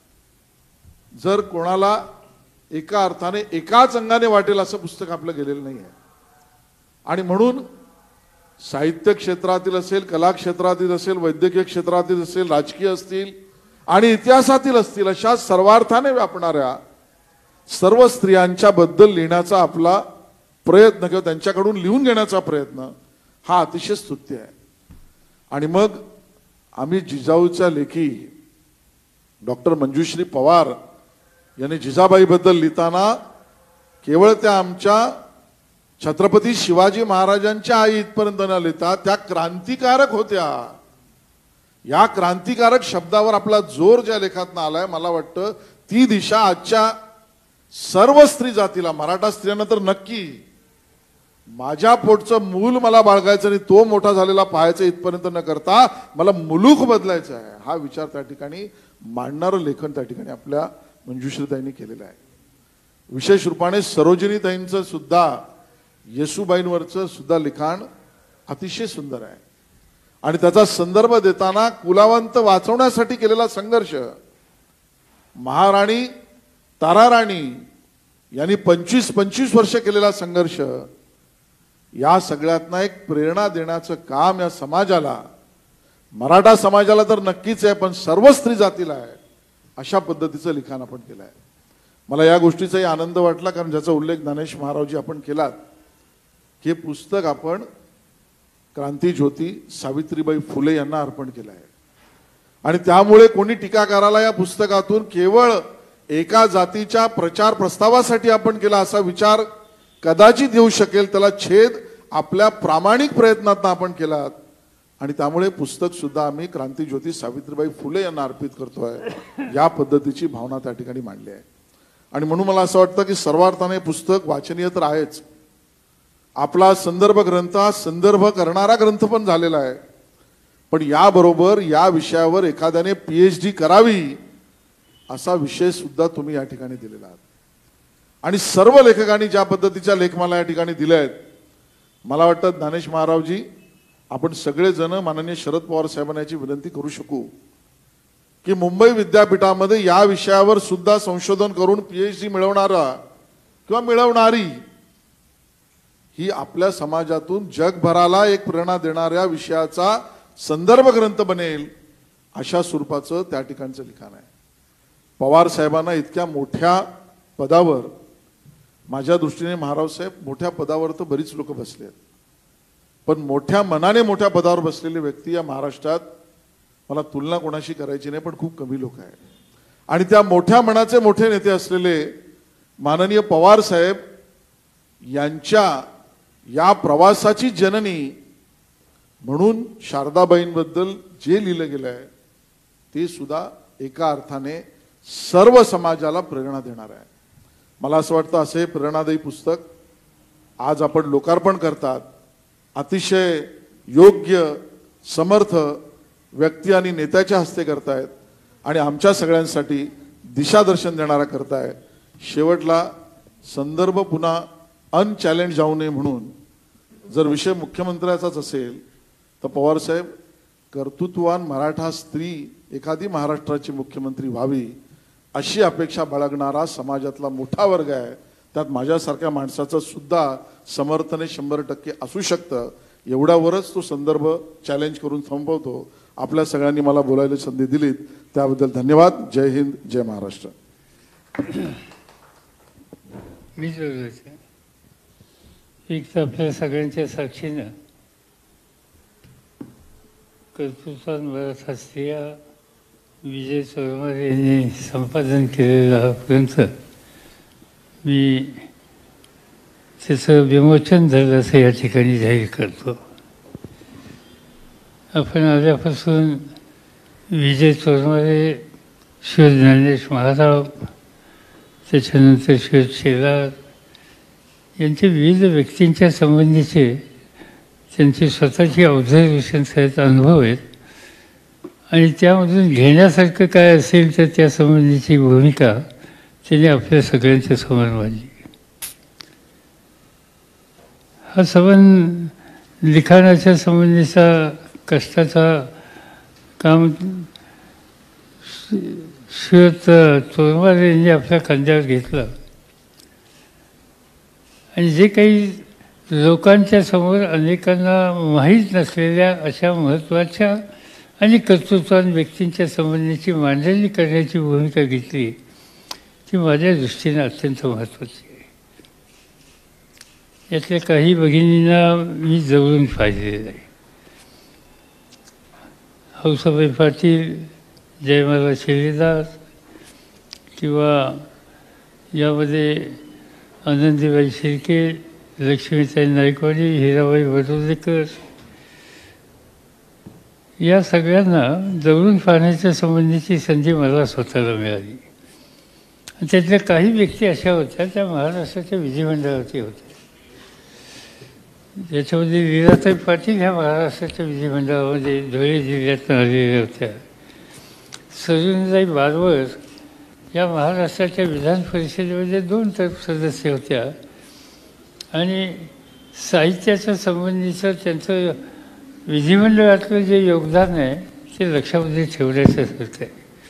जर कोणाला एका अर्थाने एकाच अंगाने वाटेल असं पुस्तक आपलं गेलेलं नाही आहे. आणि म्हणून साहित्य क्षेत्रातील असेल, कला क्षेत्रातील असेल, वैद्यकीय क्षेत्रातील असेल, राजकीय असतील आणि इतिहासातील असतील, अशा सर्वार्थाने व्यापणाऱ्या सर्व स्त्रियांच्या बद्दल लिहिण्याचा आपला प्रयत्न किंवा त्यांच्याकडून लिहून घेण्याचा प्रयत्न हा अतिशय स्तुत्य आहे. आणि मग आम्ही जिजाऊच्या लेखी डॉक्टर मंजुश्री पवार यांनी जिजाबाईबद्दल लिहिताना केवळ त्या आमच्या छत्रपती शिवाजी महाराजांच्या आई इथपर्यंत न लिहिता त्या क्रांतिकारक होत्या. या क्रांतिकारक शब्दावर आपला जोर ज्या लेखातनं आलाय, मला वाटतं ती दिशा आजच्या सर्व स्त्री जातीला, मराठा स्त्रियांना तर नक्की, माझ्या पोटचं मूल मला बाळगायचं आणि तो मोठा झालेला पाहायचं इथपर्यंत न करता मला मुलूक बदलायचा आहे, हा विचार त्या ठिकाणी मांडणारं लेखन त्या ठिकाणी आपल्या मंजुश्रीताईंनी केलेलं आहे. विशेष रूपाने सरोजिनीताईंचं सुद्धा, येसूबाईंवरचं सुद्धा लिखाण अतिशय सुंदर आहे. आणि त्याचा संदर्भ देताना कुलावंत वाचवण्यासाठी केलेला संघर्ष, महाराणी ताराराणी यांनी पंचवीस पंचवीस वर्ष केलेला संघर्ष, या सगळ्यातनं एक प्रेरणा देण्याचं काम या समाजाला, मराठा समाजाला तर नक्कीच आहे पण सर्व स्त्री जातीला आहे, अशा पद्धतीचं लिखाण आपण केलं आहे. मला या गोष्टीचाही आनंद वाटला कारण ज्याचा उल्लेख ज्ञानेश महारावजी आपण केलात, हे पुस्तक आपण क्रांतीज्योती सावित्रीबाई फुले यांना अर्पण केलं आहे. आणि त्यामुळे कोणी टीकाकाराला या पुस्तकातून केवळ एका जातीच्या प्रचार प्रस्तावासाठी आपण केला असा विचार कदाचित येऊ शकेल, त्याला छेद आपल्या प्रामाणिक प्रयत्नातून आपण केलात. आणि त्यामुळे पुस्तक सुद्धा आम्ही क्रांतीज्योती सावित्रीबाई फुले यांना अर्पित करतोय, या पद्धतीची भावना त्या ठिकाणी मांडली आहे. आणि म्हणून मला असं वाटतं की सर्वार्थाने पुस्तक वाचनीय तर आहेच, आपला संदर्भ ग्रंथ हा संदर्भ करणारा ग्रंथ पण झालेला आहे. पण याबरोबर या विषयावर एखाद्याने पीएचडी करावी असा विषय सुद्धा तुम्ही या ठिकाणी दिलेला आहात. आणि सर्व लेखकांनी ज्या पद्धतीच्या लेख मला या ठिकाणी दिले आहेत, मला वाटतं ज्ञानेश महारावजी, आपण सगळेजण माननीय शरद पवार साहेबांना याची विनंती करू शकू की मुंबई विद्यापीठामध्ये या विषयावर सुद्धा संशोधन करून पीएचडी मिळवणारा किंवा मिळवणारी ही आपल्या समाजातून जगभराला एक प्रेरणा देणाऱ्या विषयाचा संदर्भ ग्रंथ बनेल अशा स्वरूपाचं त्या ठिकाणचं लिखाण आहे. पवार साहेबांना इतक्या मोठ्या पदावर, माझ्या दृष्टीने महाराव साहेब मोठ्या पदावर तर बरीच लोक बसले आहेत, पण मोठ्या मनाने मोठ्या पदावर बसलेली व्यक्ती या महाराष्ट्रात मला तुलना कोणाशी करायची नाही, पण खूप कमी लोक आहेत. आणि त्या मोठ्या मनाचे मोठे नेते असलेले माननीय पवार साहेब यांच्या या प्रवासाची जननी म्हणून शारदाबाईंबद्दल जे लिहिलं गेलं आहे ते सुद्धा एका अर्थाने सर्व समाजाला प्रेरणा देणार आहे. मला असं वाटतं असे प्रेरणादायी पुस्तक आज आपण लोकार्पण करतात, अतिशय योग्य समर्थ व्यक्ती आणि नेत्याच्या हस्ते करतायत आणि आमच्या सगळ्यांसाठी दिशादर्शन देणारा करताय. शेवटला संदर्भ पुन्हा अनचॅलेंज जाऊ नये म्हणून जर विषय मुख्यमंत्र्याचाच असेल तर पवार साहेब, कर्तृत्ववान मराठा स्त्री एखादी महाराष्ट्राची मुख्यमंत्री व्हावी अशी अपेक्षा बाळगणारा समाजातला मोठा वर्ग आहे, त्यात माझ्यासारख्या माणसाचं सुद्धा समर्थन शंभर टक्के असू शकतं. एवढ्यावरच तो संदर्भ चॅलेंज करून थांबवतो. आपल्या सगळ्यांनी मला बोलायला संधी दिलीत त्याबद्दल धन्यवाद. जय हिंद, जय महाराष्ट्र. मी एक तर आपल्या सगळ्यांच्या साक्षीनं कर्तृत्वान मराठा स्त्रिया विजय चोरमारे यांनी संपादन केलेला ग्रंथ मी त्याचं विमोचन झालं असं या ठिकाणी जाहीर करतो. आपण आल्यापासून विजय चोरमारे, शिव ज्ञानेश महाराव, त्याच्यानंतर शिव शेलार यांचे विविध व्यक्तींच्या संबंधीचे त्यांची स्वतःची ऑब्झर्वेशन्स आहेत, अनुभव आहेत आणि त्यामधून घेण्यासारखं काय असेल तर त्या संबंधीची भूमिका त्यांनी आपल्या सगळ्यांच्या समोर मांडली. हा संबंध लिखाणाच्या संबंधीचा कष्टाचा काम श्रीयुत तोरमार यांनी आपल्या खांद्यावर घेतलं आणि जे काही लोकांच्या समोर अनेकांना माहीत नसलेल्या अशा महत्त्वाच्या आणि कर्तृत्वान व्यक्तींच्या संबंधीची मांडणी करण्याची भूमिका घेतली ती माझ्या दृष्टीने अत्यंत महत्त्वाची आहे. यातल्या काही भगिनींना मी जवळून पाहिलेलं आहे. हौसाबाई पाटील, जयमाला शिलेदार किंवा यामध्ये आनंदीबाई शिर्के, लक्ष्मीताई नायकवाडी, हिराबाई बडोदेकर या सगळ्यांना जवळून पाहण्याच्या संबंधीची संधी मला स्वतःला मिळाली. आणि त्यातल्या काही व्यक्ती अशा होत्या त्या महाराष्ट्राच्या विधिमंडळावरती होत्या. ज्याच्यामध्ये लीलाताई पाटील ह्या महाराष्ट्राच्या विधिमंडळामध्ये धुळे जिल्ह्यातून आलेल्या होत्या. सरोजिनीताई बारवर या महाराष्ट्राच्या विधान परिषदेमध्ये दोन तरफ सदस्य होत्या आणि साहित्याच्या संबंधीचं त्यांचं विधिमंडळातलं जे योगदान आहे ते लक्षामध्ये ठेवण्यासारखं आहे.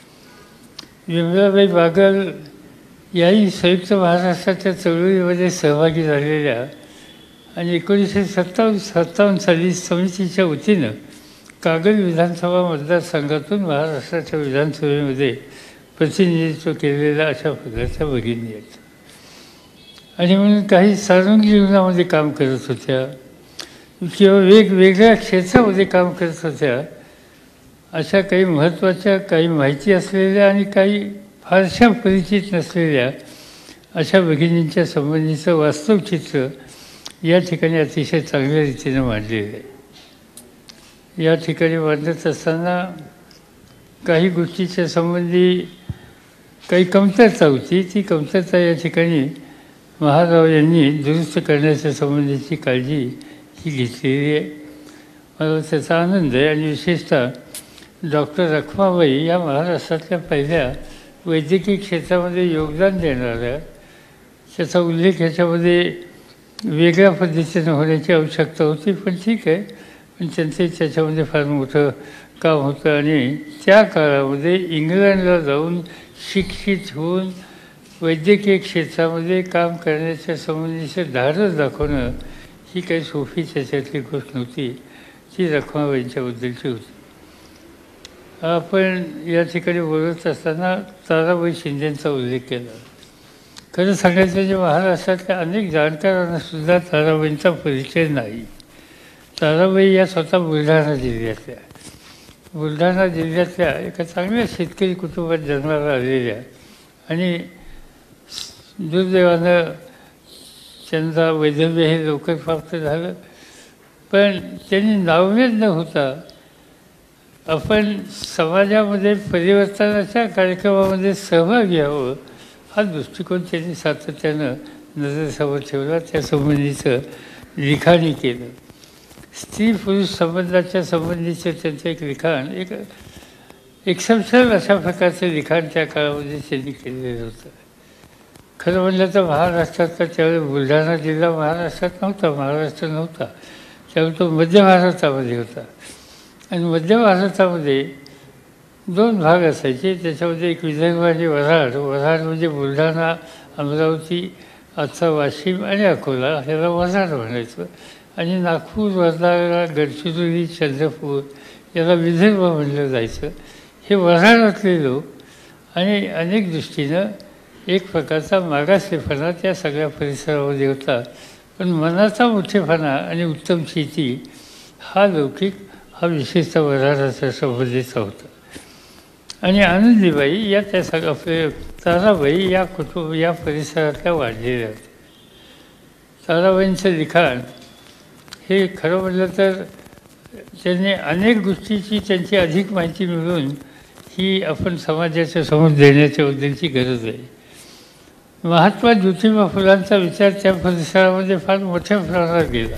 विमलाबाई बागल याही संयुक्त महाराष्ट्राच्या चळवळीमध्ये सहभागी झालेल्या आणि एकोणीसशे सत्तावन्न सत्तावन्न साली समितीच्या वतीनं कागल विधानसभा मतदारसंघातून महाराष्ट्राच्या विधानसभेमध्ये प्रतिनिधित्व केलेल्या अशा प्रकारच्या भगिनी आहेत. आणि म्हणून काही सार्वजनिक जीवनामध्ये काम करत होत्या किंवा वेगवेगळ्या क्षेत्रामध्ये काम करत होत्या. अशा काही महत्त्वाच्या, काही माहिती असलेल्या आणि काही फारशा परिचित नसलेल्या अशा भगिनींच्या संबंधीचं वास्तव चित्र या ठिकाणी अतिशय चांगल्या रीतीनं मांडलेलं आहे. या ठिकाणी मांडत असताना काही गोष्टीच्या संबंधी काही कमतरता होती. ती कमतरता या ठिकाणी महाराव यांनी दुरुस्त करण्याच्या संबंधीची काळजी ही घेतलेली आहे. मला त्याचा आनंद आहे. आणि विशेषतः डॉक्टर रखमाबाई या महाराष्ट्रातल्या पहिल्या वैद्यकीय क्षेत्रामध्ये योगदान देणाऱ्या, त्याचा उल्लेख ह्याच्यामध्ये वेगळ्या पद्धतीनं होण्याची आवश्यकता होती. पण ठीक आहे, पण त्यांचे त्याच्यामध्ये फार मोठं काम होतं. आणि त्या काळामध्ये इंग्लंडला जाऊन शिक्षित होऊन वैद्यकीय क्षेत्रामध्ये काम करण्याच्या संबंधीचं धाडस दाखवणं ही काही सोपी त्याच्यातली गोष्ट नव्हती. ती रखमाबाईंच्याबद्दलची होती. आपण या ठिकाणी बोलत असताना ताराबाई शिंदेंचा उल्लेख केला. खरं सांगायचं म्हणजे महाराष्ट्रातल्या अनेक जाणकारांना सुद्धा ताराबाईंचा परिचय नाही. ताराबाई या स्वतः बुलढाणा जिल्ह्यातल्या बुलढाणा जिल्ह्यातल्या एका चांगल्या शेतकरी कुटुंबात जन्माला आलेल्या आणि दुर्दैवानं त्यांचा वैधव्य हे लवकर प्राप्त झालं. पण त्यांनी नावमेद न होता आपण समाजामध्ये परिवर्तनाच्या कार्यक्रमामध्ये सहभाग घ्यावं हा दृष्टिकोन त्यांनी सातत्यानं नजरेसमोर ठेवला. त्यासंबंधीचं लिखाणही केलं. स्त्री पुरुष संबंधाच्या संबंधीचं त्यांचं एक लिखाण, एक एक्सेप्शनल अशा प्रकारचं लिखाण त्या काळामध्ये त्यांनी केलेलं होतं. खरं म्हणलं तर महाराष्ट्रातला त्यावेळी बुलढाणा जिल्हा महाराष्ट्रात नव्हता, महाराष्ट्र नव्हता, त्यावेळी तो मध्य भारतामध्ये होता. आणि मध्य भारतामध्ये दोन भाग असायचे. त्याच्यामध्ये एक विदर्भ आणि वऱ्हाड. वऱ्हाड म्हणजे बुलढाणा, अमरावती, आजचा वाशिम आणि अकोला ह्याला वऱ्हाड म्हणायचं. आणि नागपूर, वर्धा, गडचिरोली, चंद्रपूर याला विदर्भ म्हणलं जायचं. हे वऱ्हाडातले लोक आणि अनेक दृष्टीनं एक प्रकारचा मागासलेपणा त्या सगळ्या परिसरामध्ये होता. पण मनाचा मोठेपणा आणि उत्तम शेती हा लौकिक हा विशेषतः वऱ्हाडाच्या संबंधीचा होता. आणि आनंदीबाई या त्या सगळ्या आपल्या ताराबाई या कुटुंब या परिसरातल्या वाढलेल्या होत्या. ताराबाईंचं लिखाण हे खरं म्हटलं तर त्यांनी अनेक गोष्टीची त्यांची अधिक माहिती मिळवून ही आपण समाजाच्या समोर देण्याच्याबद्दलची गरज आहे. महात्मा ज्योतिबा फुलांचा विचार त्या परिसरामध्ये फार मोठ्या प्रमाणात गेला.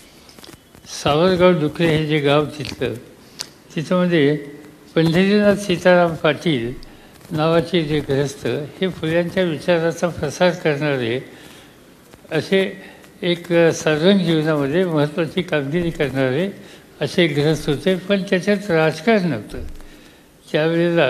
सावरगाव डुकरे हे जे गाव तिथलं, तिथंमध्ये पंढरीनाथ सीताराम पाटील नावाचे जे ग्रस्त हे फुल्यांच्या विचाराचा प्रसार करणारे असे एक सार्वजनिक जीवनामध्ये महत्त्वाची कामगिरी करणारे असे ग्रस्त होते, पण त्याच्यात राजकारण नव्हतं. त्यावेळेला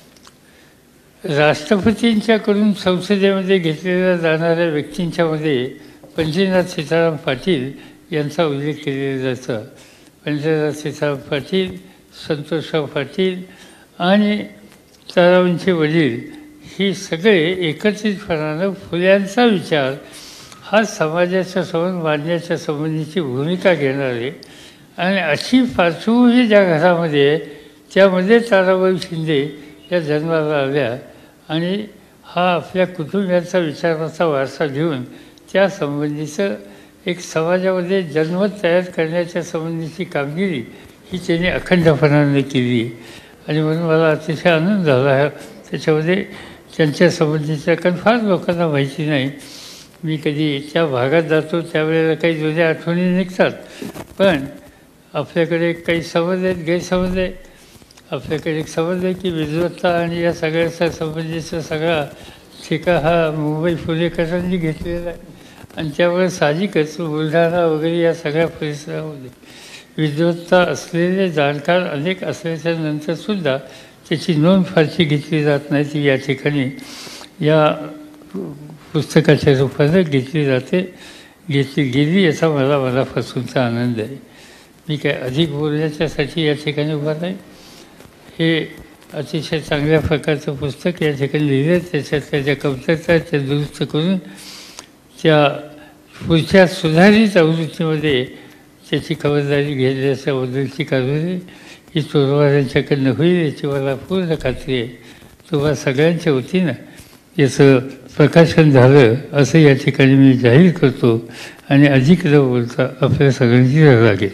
राष्ट्रपतींच्याकडून संसदेमध्ये घेतलेल्या जाणाऱ्या व्यक्तींच्यामध्ये पंढरीनाथ सीताराम पाटील यांचा उल्लेख केलेला जातो. पंढरीनाथ सीताराम पाटील, संतोषराव पाटील आणि ताराबाईंचे वडील ही सगळे एकत्रितपणानं फुल्यांचा विचार हा समाजाच्या समोर मांडण्याच्या संबंधीची भूमिका घेणारे आणि अशी पार्श्वभूमी ज्या घरामध्ये आहे त्यामध्ये ताराबाई शिंदे या जन्माला आल्या आणि हा आपल्या कुटुंबियांचा विचाराचा वारसा घेऊन त्या संबंधीचं एक समाजामध्ये जन्मत तयार करण्याच्या संबंधीची कामगिरी ही त्यांनी अखंडपणाने केली. आणि म्हणून मला अतिशय आनंद झाला आहे त्याच्यामध्ये त्यांच्या संबंधीचं, कारण फार लोकांना माहिती नाही. मी कधी त्या भागात जातो त्यावेळेला काही जुन्या आठवणी निघतात, पण आपल्याकडे काही समज आहेत, गैरसमज आहे. आपल्याकडे एक समज आहे की विद्वत्ता आणि या सगळ्याचा संबंधीचा सगळा ठेका हा मुंबई फुलेकरांनी घेतलेला आहे आणि त्यामुळे साहजिकच बुलढाणा वगैरे या सगळ्या परिसरामध्ये विद्वत्ता असलेले जाणकार अनेक असल्याच्या नंतरसुद्धा त्याची नोंद फारशी घेतली जात नाही. ती या ठिकाणी या पुस्तकाच्या रूपानं घेतली जाते, घेतली गेली याचा मला मनापासूनचा आनंद आहे. मी काय अधिक बोलण्याच्यासाठी या ठिकाणी उभा नाही. हे अतिशय चांगल्या प्रकारचं पुस्तक या ठिकाणी लिहिलं, त्याच्यातल्या ज्या कमतरता त्या दुरुस्त करून त्या पुढच्या सुधारित आवृत्तीमध्ये त्याची खबरदारी घेण्याच्याबद्दलची कारवाई ही चोरवार यांच्याकडनं होईल याची मला पूर्ण खात्री आहे. तुम्हा सगळ्यांच्या वतीनं याचं प्रकाशन झालं असं या ठिकाणी मी जाहीर करतो आणि अधिक न बोलता आपल्या सगळ्यांची रजा लागेल.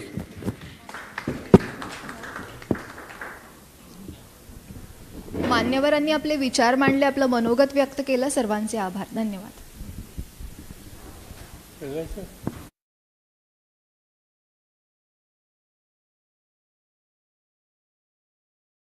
मान्यवरांनी आपले विचार मांडले, आपलं मनोगत व्यक्त केलं. सर्वांचे आभार. धन्यवाद.